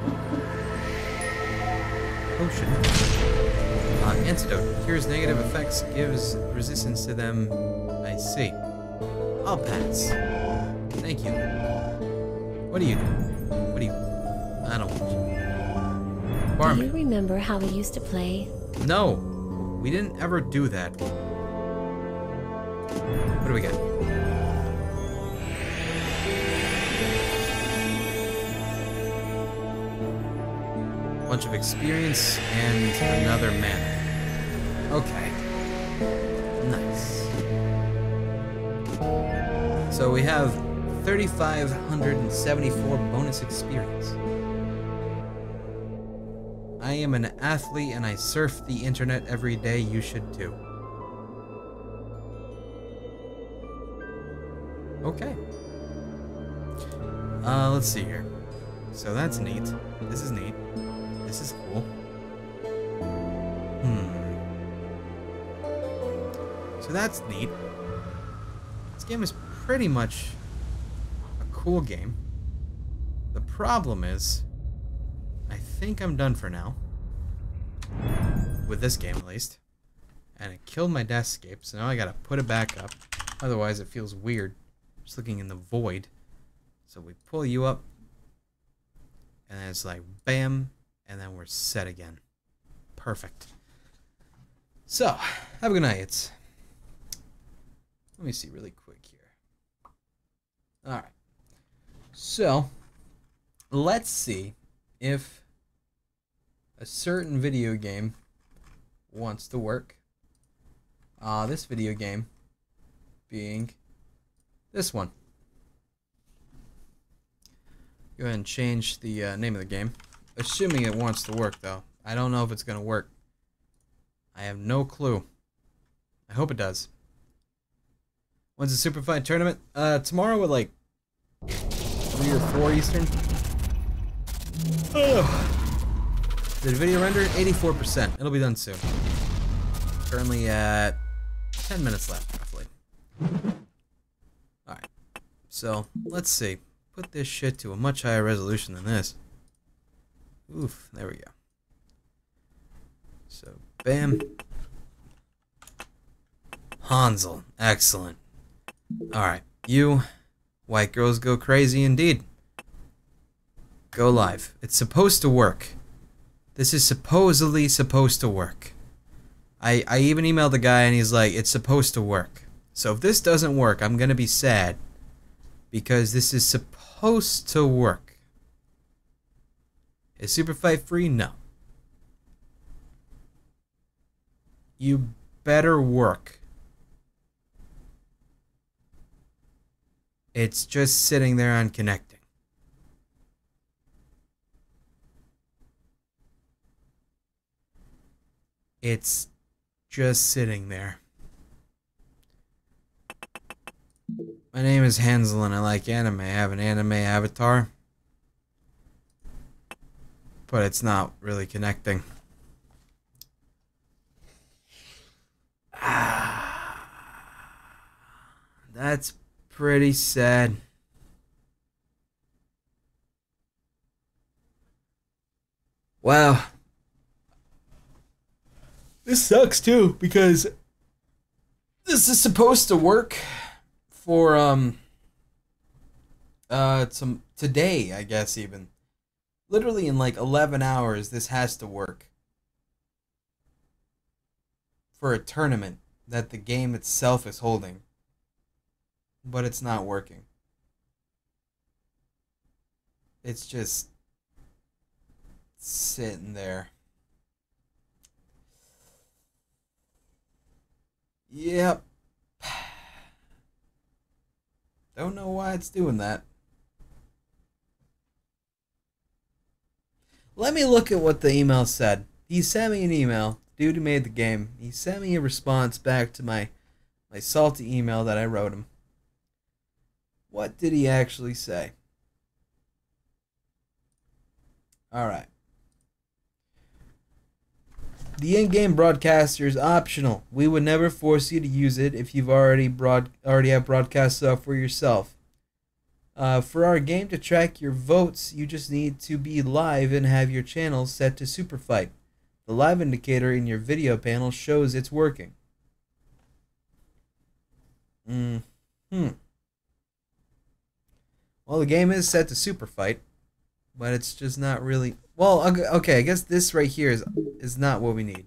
Potion. Antidote. Cures negative effects. Gives resistance to them. I see. I'll pass. Thank you. What do you do? What do you... I don't want you. Do you remember how we used to play? No. We didn't ever do that. What do we got? Bunch of experience and another mana. Okay. Nice. So we have 3,574 bonus experience. I am an athlete and I surf the internet every day. You should too. Okay. Let's see here. So that's neat. This is neat. This is cool. So that's neat. This game is pretty much a cool game. The problem is, I think I'm done for now. With this game, at least. And it killed my Deathscape, so now I gotta put it back up. Otherwise, it feels weird. Just looking in the void. So we pull you up. And then it's like, bam. And then we're set again. Perfect. So, have a good night. Let me see really quick here. Alright. So, let's see if a certain video game wants to work. This video game being this one. Go ahead and change the name of the game. Assuming it wants to work, though. I don't know if it's going to work. I have no clue. I hope it does. When's the Super Fight tournament? Tomorrow at like 3 or 4 Eastern. Ugh. Did the video render? 84%. It'll be done soon. Currently at 10 minutes left, roughly. Alright. So, let's see. Put this shit to a much higher resolution than this. Oof, there we go. So, bam. Hansel, excellent. Alright, you white girls go crazy indeed. Go live. It's supposed to work. This is supposedly supposed to work. I even emailed the guy and he's like, it's supposed to work. So if this doesn't work, I'm gonna be sad. Because this is supposed to work. Is Super Fight free? No. You better work. It's just sitting there on connecting. It's just sitting there. My name is Hansel and I like anime. I have an anime avatar. But it's not really connecting. That's pretty sad. Wow. This sucks too, because this is supposed to work for some today, I guess. Even literally in like 11 hours this has to work for a tournament that the game itself is holding, but it's not working. It's just sitting there. Yep. Don't know why it's doing that. Let me look at what the email said. He sent me an email. Dude who made the game. He sent me a response back to my salty email that I wrote him. What did he actually say? Alright. The in-game broadcaster is optional. We would never force you to use it if you've already have broadcast software yourself. For our game to track your votes, you just need to be live and have your channel set to Super Fight. The live indicator in your video panel shows it's working. Well, the game is set to Super Fight, but it's just not really... Well, okay, I guess this right here is not what we need.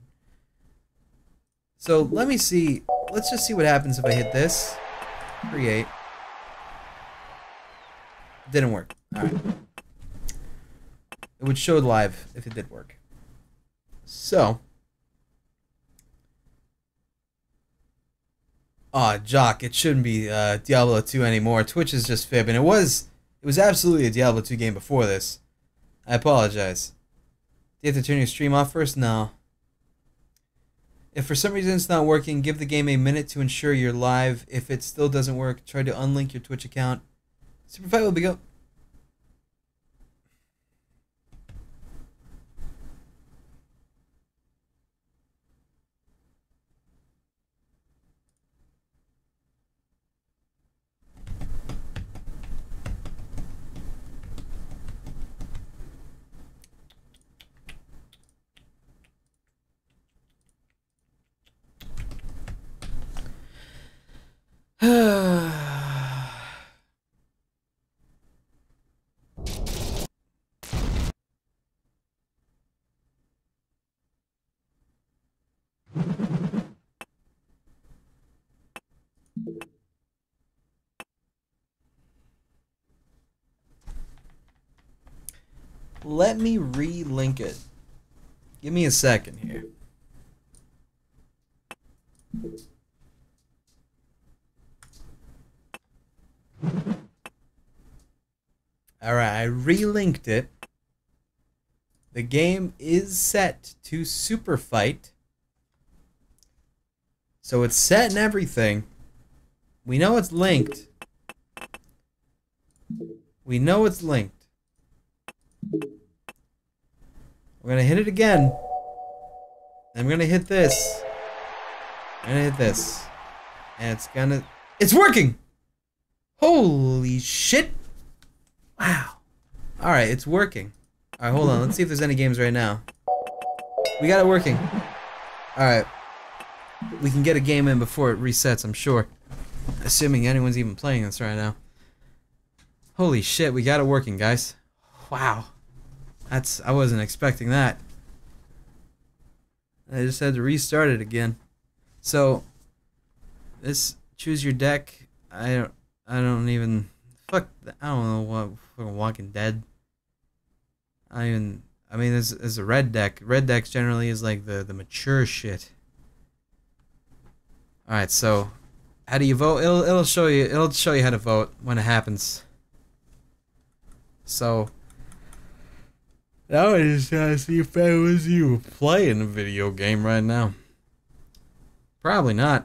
So let me see. Let's just see what happens if I hit this. Create. Didn't work. Alright. It would show live if it did work. So. Aw, Jock, it shouldn't be Diablo 2 anymore. Twitch is just fibbing. It was absolutely a Diablo 2 game before this. I apologize. Do you have to turn your stream off first? No. If for some reason it's not working, give the game a minute to ensure you're live. If it still doesn't work, try to unlink your Twitch account. Super Fight will be go. Let me re-link it. Give me a second here. Alright, I re-linked it. The game is set to Super Fight. So it's set and everything. We know it's linked. We know it's linked. We're gonna hit it again. I'm gonna hit this. I'm gonna hit this. And it's working! Holy shit! Wow. Alright, it's working. Alright, hold on. Let's see if there's any games right now. We got it working. Alright. We can get a game in before it resets, I'm sure. Assuming anyone's even playing this right now. Holy shit, we got it working, guys. Wow. I wasn't expecting that. I just had to restart it again. So this choose your deck. I don't even I don't know what fucking Walking Dead. I mean there's a red deck. Red decks generally is like the mature shit. Alright, so how do you vote? It'll show you how to vote when it happens. So I was just trying to see if that was you playing a video game right now. Probably not.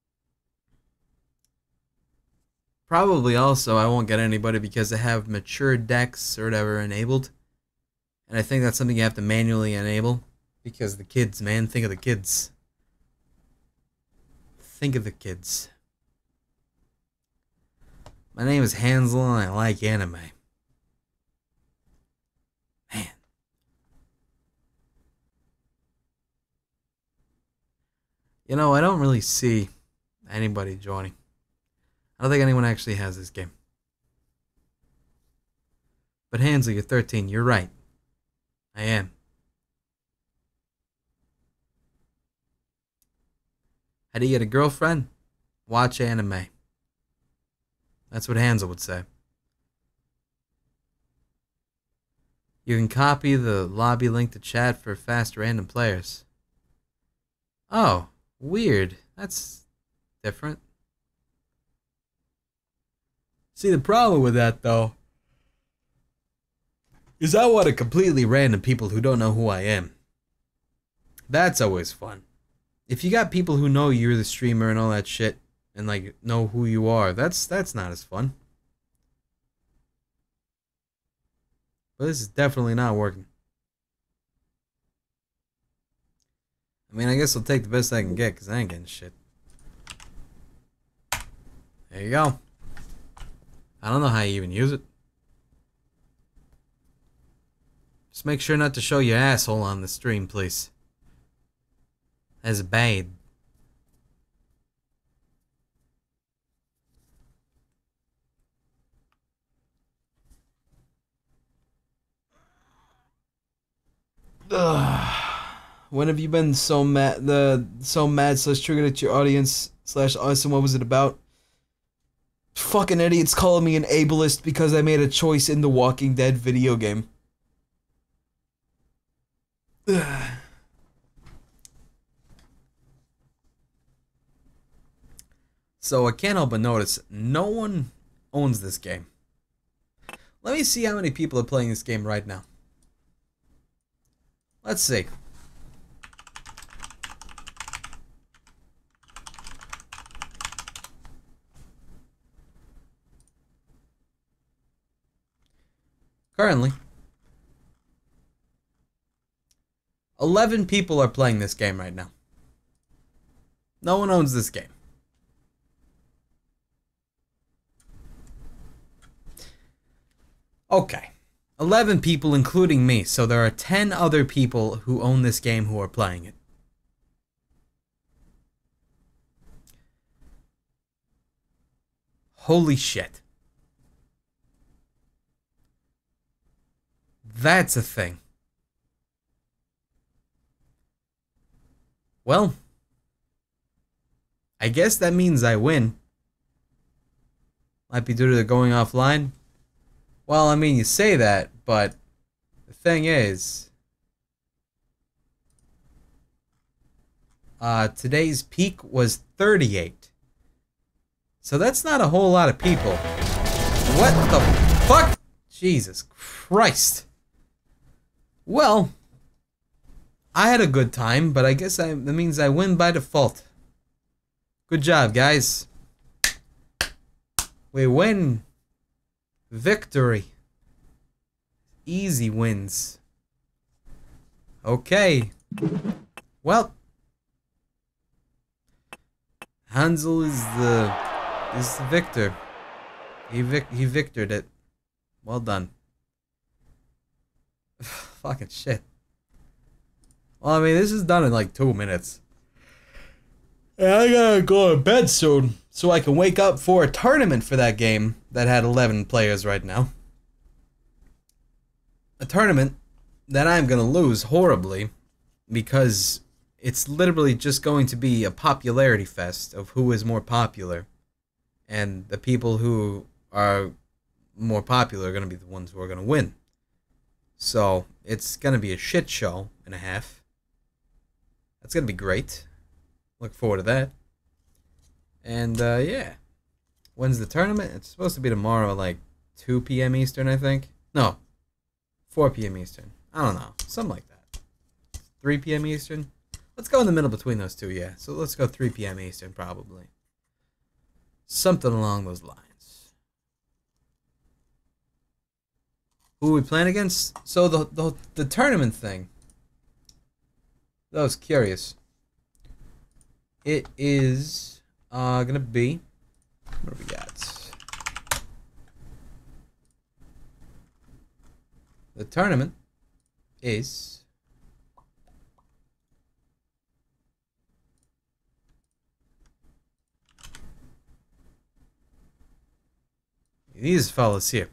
Probably also I won't get anybody because I have mature decks or whatever enabled. And I think that's something you have to manually enable. Because the kids, man. Think of the kids. Think of the kids. My name is Hansel and I like anime. Man. You know, I don't really see anybody joining. I don't think anyone actually has this game. But Hansel, you're 13. You're right. I am. How do you get a girlfriend? Watch anime. That's what Hansel would say. You can copy the lobby link to chat for fast random players. Oh, weird. That's different. See, the problem with that, though, is I want to completely random people who don't know who I am. That's always fun. If you got people who know you're the streamer and all that shit, and like know who you are, that's not as fun. But this is definitely not working. I mean, I guess I'll take the best I can get, because I ain't getting shit. There you go. I don't know how you even use it. Just make sure not to show your asshole on the stream, please. That's bad. Ugh. When have you been so mad? / triggered at your audience / awesome? What was it about? Fucking idiots calling me an ableist because I made a choice in the Walking Dead video game. Ugh. So I can't help but notice no one owns this game. Let me see how many people are playing this game right now. Let's see. Currently, 11 people are playing this game right now. No one owns this game. Okay. 11 people, including me, so there are 10 other people who own this game who are playing it. Holy shit. That's a thing. Well, I guess that means I win. Might be due to the going offline. Well, I mean, you say that, but the thing is, today's peak was 38. So that's not a whole lot of people. What the fuck? Jesus Christ. Well, I had a good time, but I guess that means I win by default. Good job, guys. We win. Victory. Easy wins. Okay. Well, Hansel is the victor. He victored it. Well done. Fucking shit. Well, I mean, this is done in like 2 minutes. And I gotta go to bed soon, so I can wake up for a tournament for that game that had 11 players right now. A tournament that I'm gonna lose horribly, because it's literally just going to be a popularity fest of who is more popular. And the people who are more popular are gonna be the ones who are gonna win. So, it's gonna be a shit show and a half. That's gonna be great. Look forward to that. And, yeah. When's the tournament? It's supposed to be tomorrow at like 2 p.m. Eastern, I think. No. 4 p.m. Eastern. I don't know. Something like that. 3 p.m. Eastern? Let's go in the middle between those two, yeah. So let's go 3 p.m. Eastern, probably. Something along those lines. Who are we playing against? So the tournament thing. That was curious. It is gonna be... What do we got? The tournament is... these fellas here.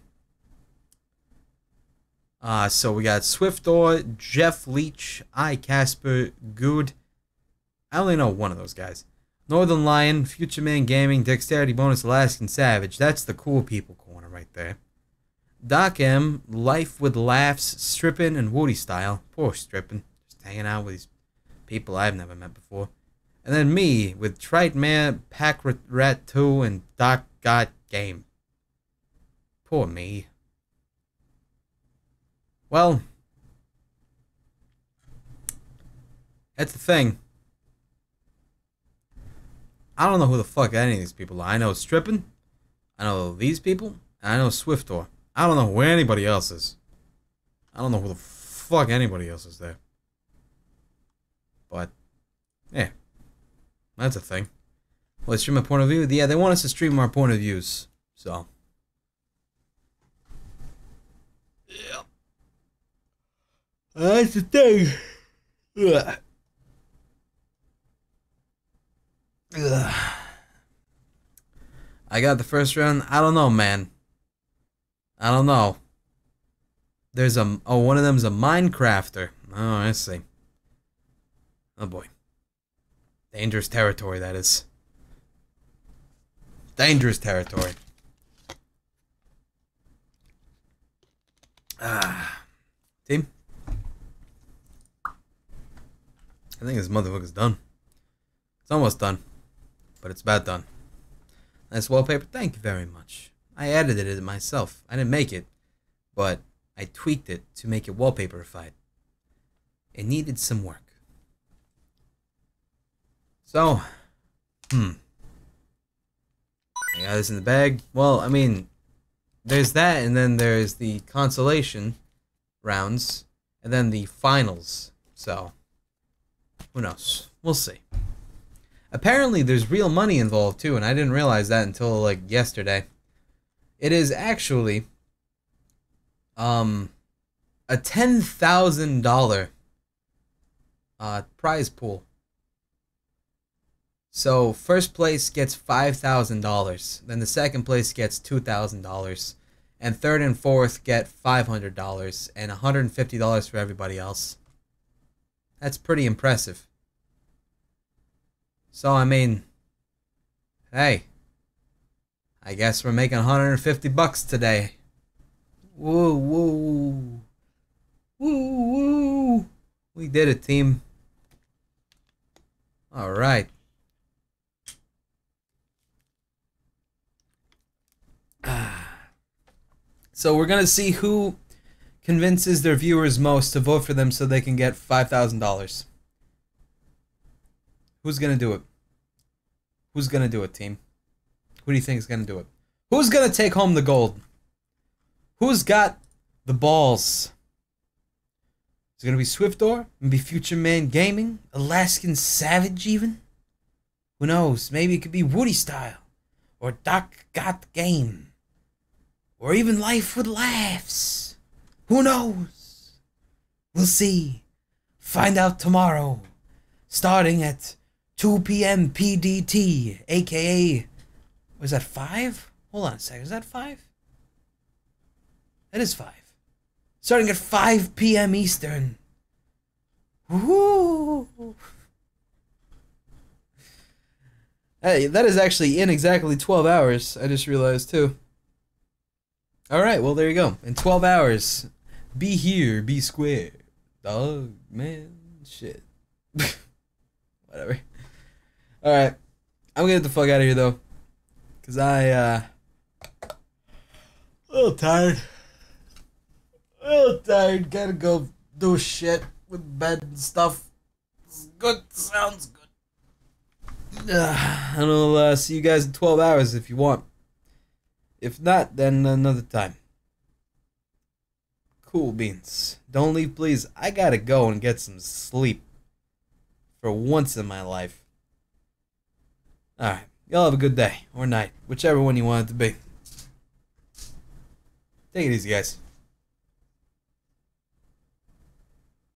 So we got Swiftor, Jeff Leach, Casper, Good. I only know one of those guys. Northern Lion, Future Man Gaming, Dexterity Bonus, Alaskan Savage. That's the cool people corner right there. Doc M, Life with Laughs, Strippin' and Woody Style. Poor Strippin'. Just hanging out with these people I've never met before. And then me, with Trite Man, Pack Rat 2, and Doc Got Game. Poor me. Well, that's the thing. I don't know who the fuck any of these people are. I know Strippin', I know these people, and I know Swiftor. I don't know who anybody else is. I don't know who the fuck anybody else is there. But, yeah. That's a thing. Well, stream my point of view? Yeah, they want us to stream our point of views. So. Yeah. That's the thing. Ugh. Ugh. I got the first round. I don't know, man. I don't know. There's a... Oh, one of them's a Minecrafter. Oh, I see. Oh, boy. Dangerous territory, that is. Dangerous territory. Team? I think this motherfucker's done. It's almost done. But it's about done. Nice wallpaper. Thank you very much. I edited it myself. I didn't make it. But I tweaked it to make it wallpaperified. It needed some work. So. I got this in the bag. Well, I mean, there's that, and then there's the consolation rounds, and then the finals. So, who knows? We'll see. Apparently, there's real money involved, too, and I didn't realize that until, like, yesterday. It is actually, a $10,000, prize pool. So, first place gets $5,000, then the second place gets $2,000, and third and fourth get $500, and $150 for everybody else. That's pretty impressive. So, I mean, hey, I guess we're making $150 today. Woo, woo, woo, woo. We did it, team. All right. So we're going to see who convinces their viewers most to vote for them so they can get $5,000. Who's going to do it? Who's going to do it, team? Who do you think is going to do it? Who's going to take home the gold? Who's got the balls? Is it going to be Swiftor? Maybe Future Man Gaming? Alaskan Savage even? Who knows? Maybe it could be Woody Style. Or Doc Got Game. Or even Life with Laughs. Who knows? We'll see. Find out tomorrow. Starting at 2 p.m. PDT. A.K.A. Was that 5? Hold on a second. Is that 5? That is 5. Starting at 5 p.m. Eastern. Woo! Hey, that is actually in exactly 12 hours. I just realized too. Alright, well there you go. In 12 hours, be here, be square. Dog, man, shit. Whatever. Alright, I'm gonna get the fuck out of here though. Cause a little tired. Gotta go do shit with bed and stuff. It's good. Sounds good. And I'll see you guys in 12 hours if you want. If not, then another time. Cool beans. Don't leave, please. I gotta go and get some sleep. For once in my life. Alright. Y'all have a good day. Or night. Whichever one you want it to be. Take it easy, guys.